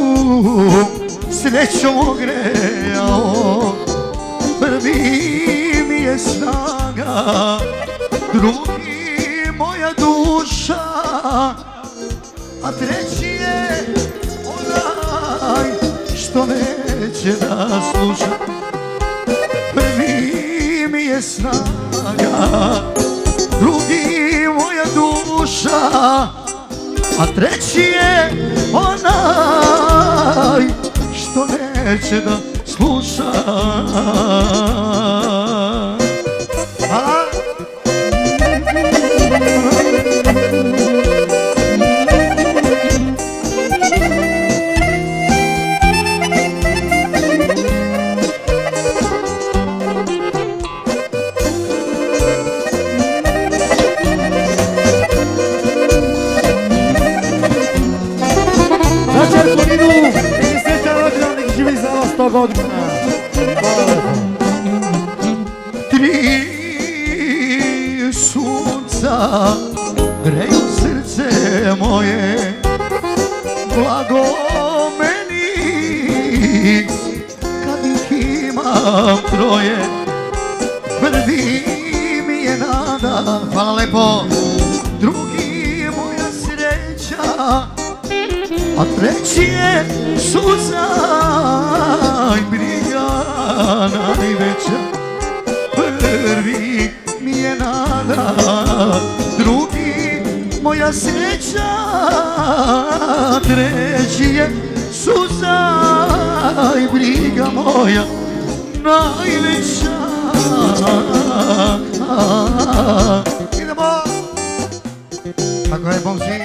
srećom ogrejao. Prvi mi je snaga, drugi moja duša, a treći je onaj što neće da sluša. Prvi mi je snaga, drugi moja duša, a treći je onaj što neće da sluša. Hvala. Tri sunca greju srce moje, blago meni kad ih imam troje. Prvi mi je nada, hvala lepo, drugi moja sreća, a treći je suza i briga najveća. Prvi mi je nada, drugi moja sreća, treći je suza i briga moja najveća. Idemo! Tako je, pomci.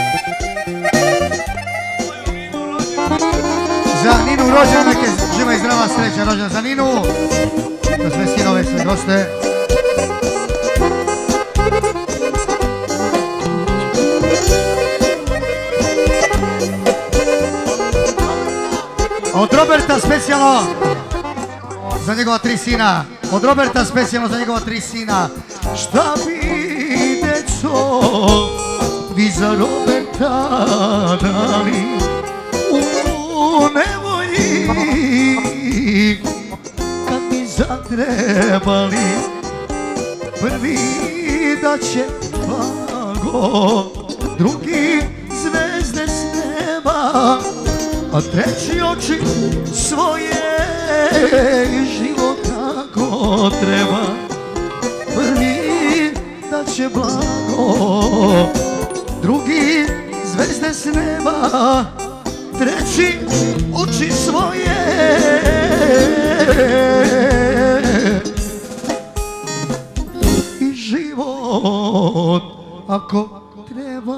Za Ninu rođena, neke živa i zdrava sreća rođena za Ninu. Za sve sinove, sve goste. Od Roberta specijalno za njegova tri sina. Od Roberta specijalno za njegova tri sina. Šta bi deco vi za Roberta dali u nevolji kad bi zatrebali? Prvi da će blago, drugi zvezde s neba, a treći oči svoje život kako treba. Prvi da će blago, drugi zvezde s neba, treći oči svoje i život ako treba.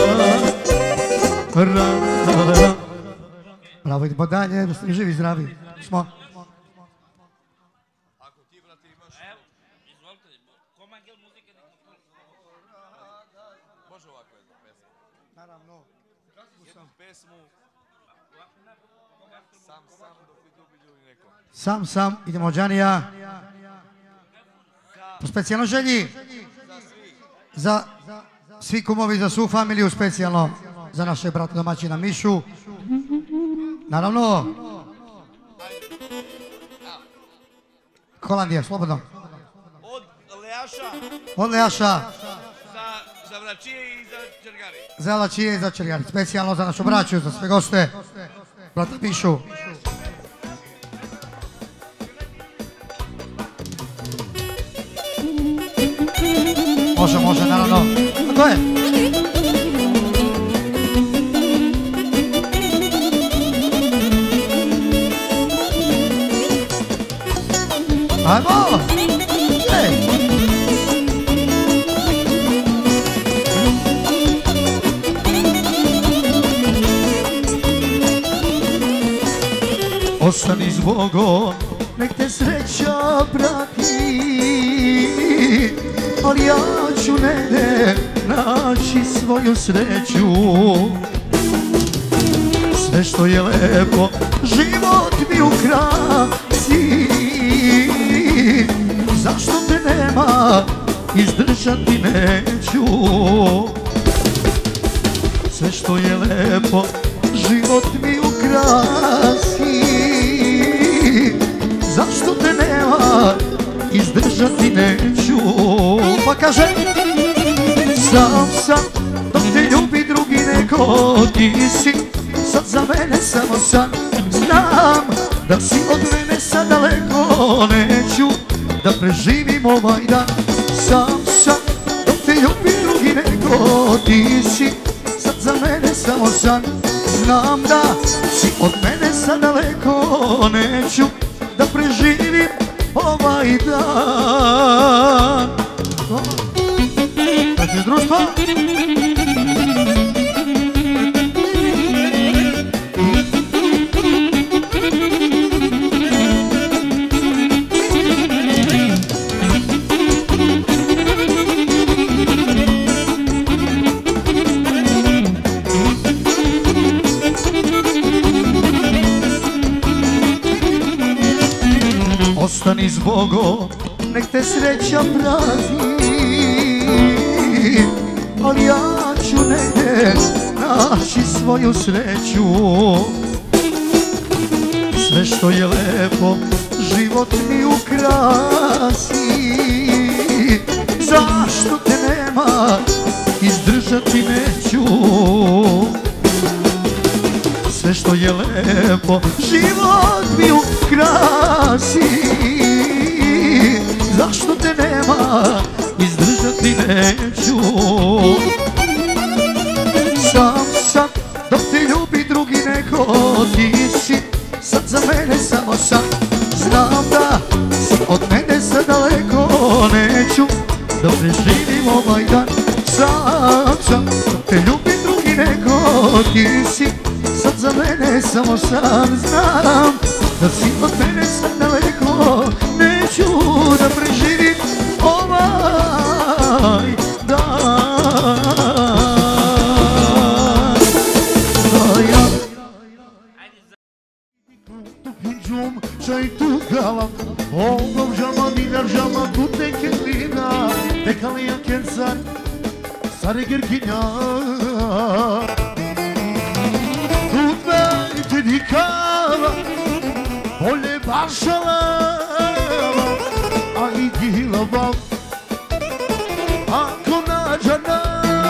Bravo, idemo dalje, da ste živi zdravi. smo. Ako ti, brate, imaš... Evo, izvolite, komangel muzike nek Može ovako jednu pesmu. Naravno. Jednu pesmu... Sam, sam, dok ti dubilju i neko. Sam, sam, idemo Đani i ja. Po specijalno želji. Za svi kumovi, za svu familiju, specijalno za naše brata domaćina Mišu. Naravno. Holandija, slobodno. Od Lejaša Od Lejaša. za, za Vračije i za Čergari. Za Lačije i za Čergari. Specijalno za našu braću, za sve goste. Brata Mišu. Može, može, naravno. A to je? Ajmo! Ej! Ostani s Bogom, nek te sreća prati, ali ja ću negdje naći svoju sreću. Sve što je lepo, život mi ukrasi, zašto te nema, izdržati neću. Sve što je lepo, život mi ukrasi, zašto te nema, izdržati neću. Pa kaže, sam sam, dok te ljubi drugi neko, ti si sad za mene samo san. Znam da si od mene sad daleko, neću da preživim ovaj dan. Sam sam, dok te ljubi drugi neko, ti si sad za mene samo san. Znam da si od mene sad daleko, neću da preživim ovaj dan. Znači društvo. Ostani s Bogom, nek te sreća prati, ali ja ću negdje naći svoju sreću. Sve što je lepo, život mi ukrasi, zašto te nema, izdržati neću. Sve što je lepo, život mi ukrasi, zašto te nema, izdržati neću. Sam sam, dok te ljubi drugi neko, ti si sad za mene samo san. Znam da si od mene sad daleko, neću da preživim ovaj dan. Sam sam, dok te ljubi drugi neko, ti si sad za mene samo san. Znam da si od mene sad daleko, neću da preživim ovaj dan. Tukinđum, čaj tu galam, ovom žama, dinar žama, pute kelina, tekalija kensan, stare gerginja. Te dikava, bolje bašalava, a i gilava, ako nađana.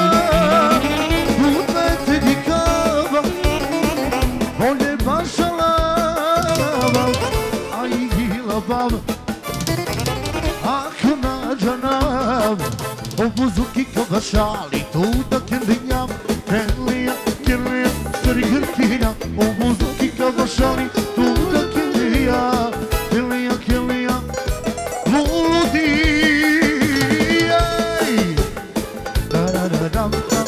Udme te dikava, bolje bašalava, a i gilava, ako nađana. O buzuki koga šali, tu da kendinjam, kendinjam, kendinjam, stari grkinja. O buzuki koga šali, tu da kendinjam, kendinjam, kendinjam, ludi. Da da da dam dam.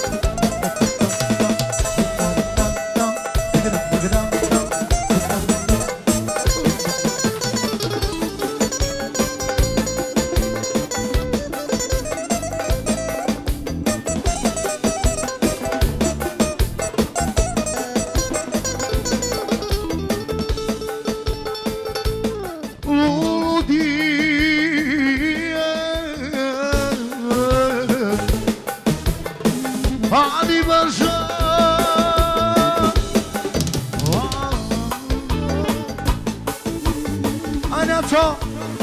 Ali Baža Anja to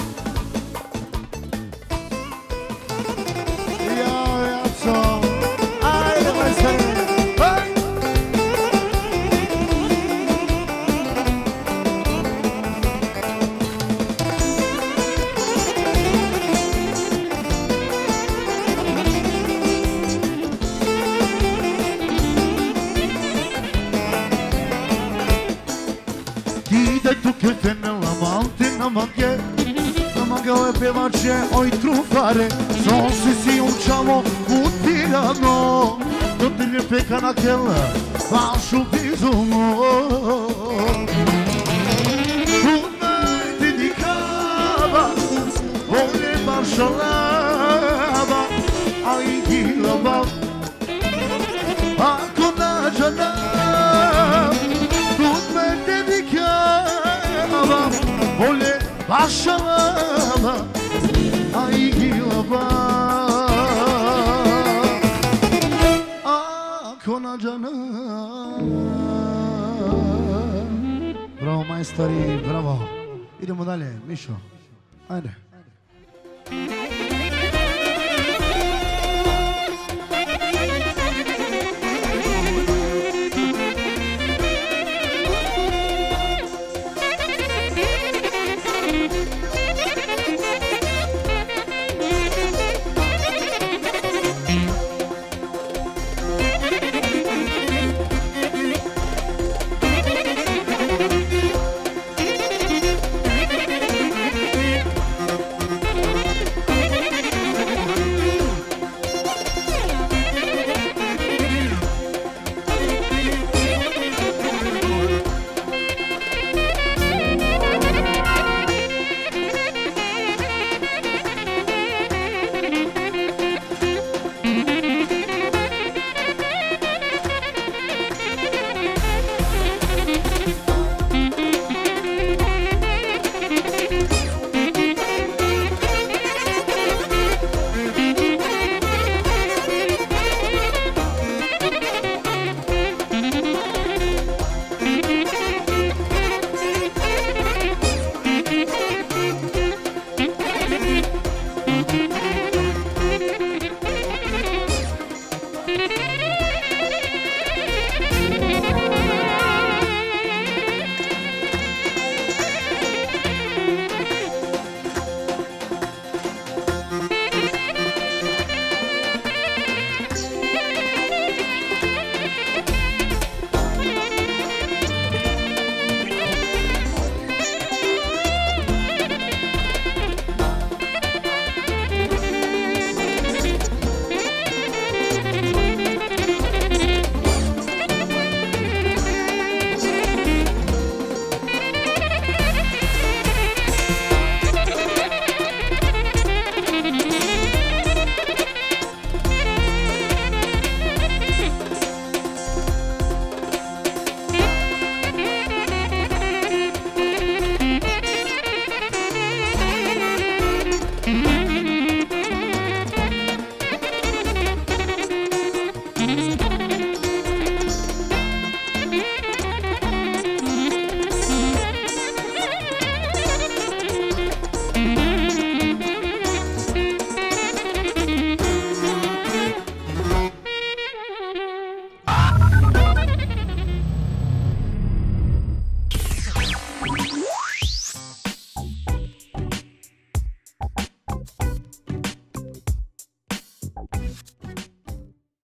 Ja, ja to Ajde, majstore Aj! Ti daj tu che te nella mantina manche La magale pevace oj trufare Non si si unciamo u tirano Non ti ne peka na kella Vašu bizumo Tunaj ti dikava Volje maršalava A i gilava Ako nađa nam Tunaj te dikava Volje maršalava A i gilava Ako nađa nam Bravo majstori, bravo Idemo dalje, Mišo, ajde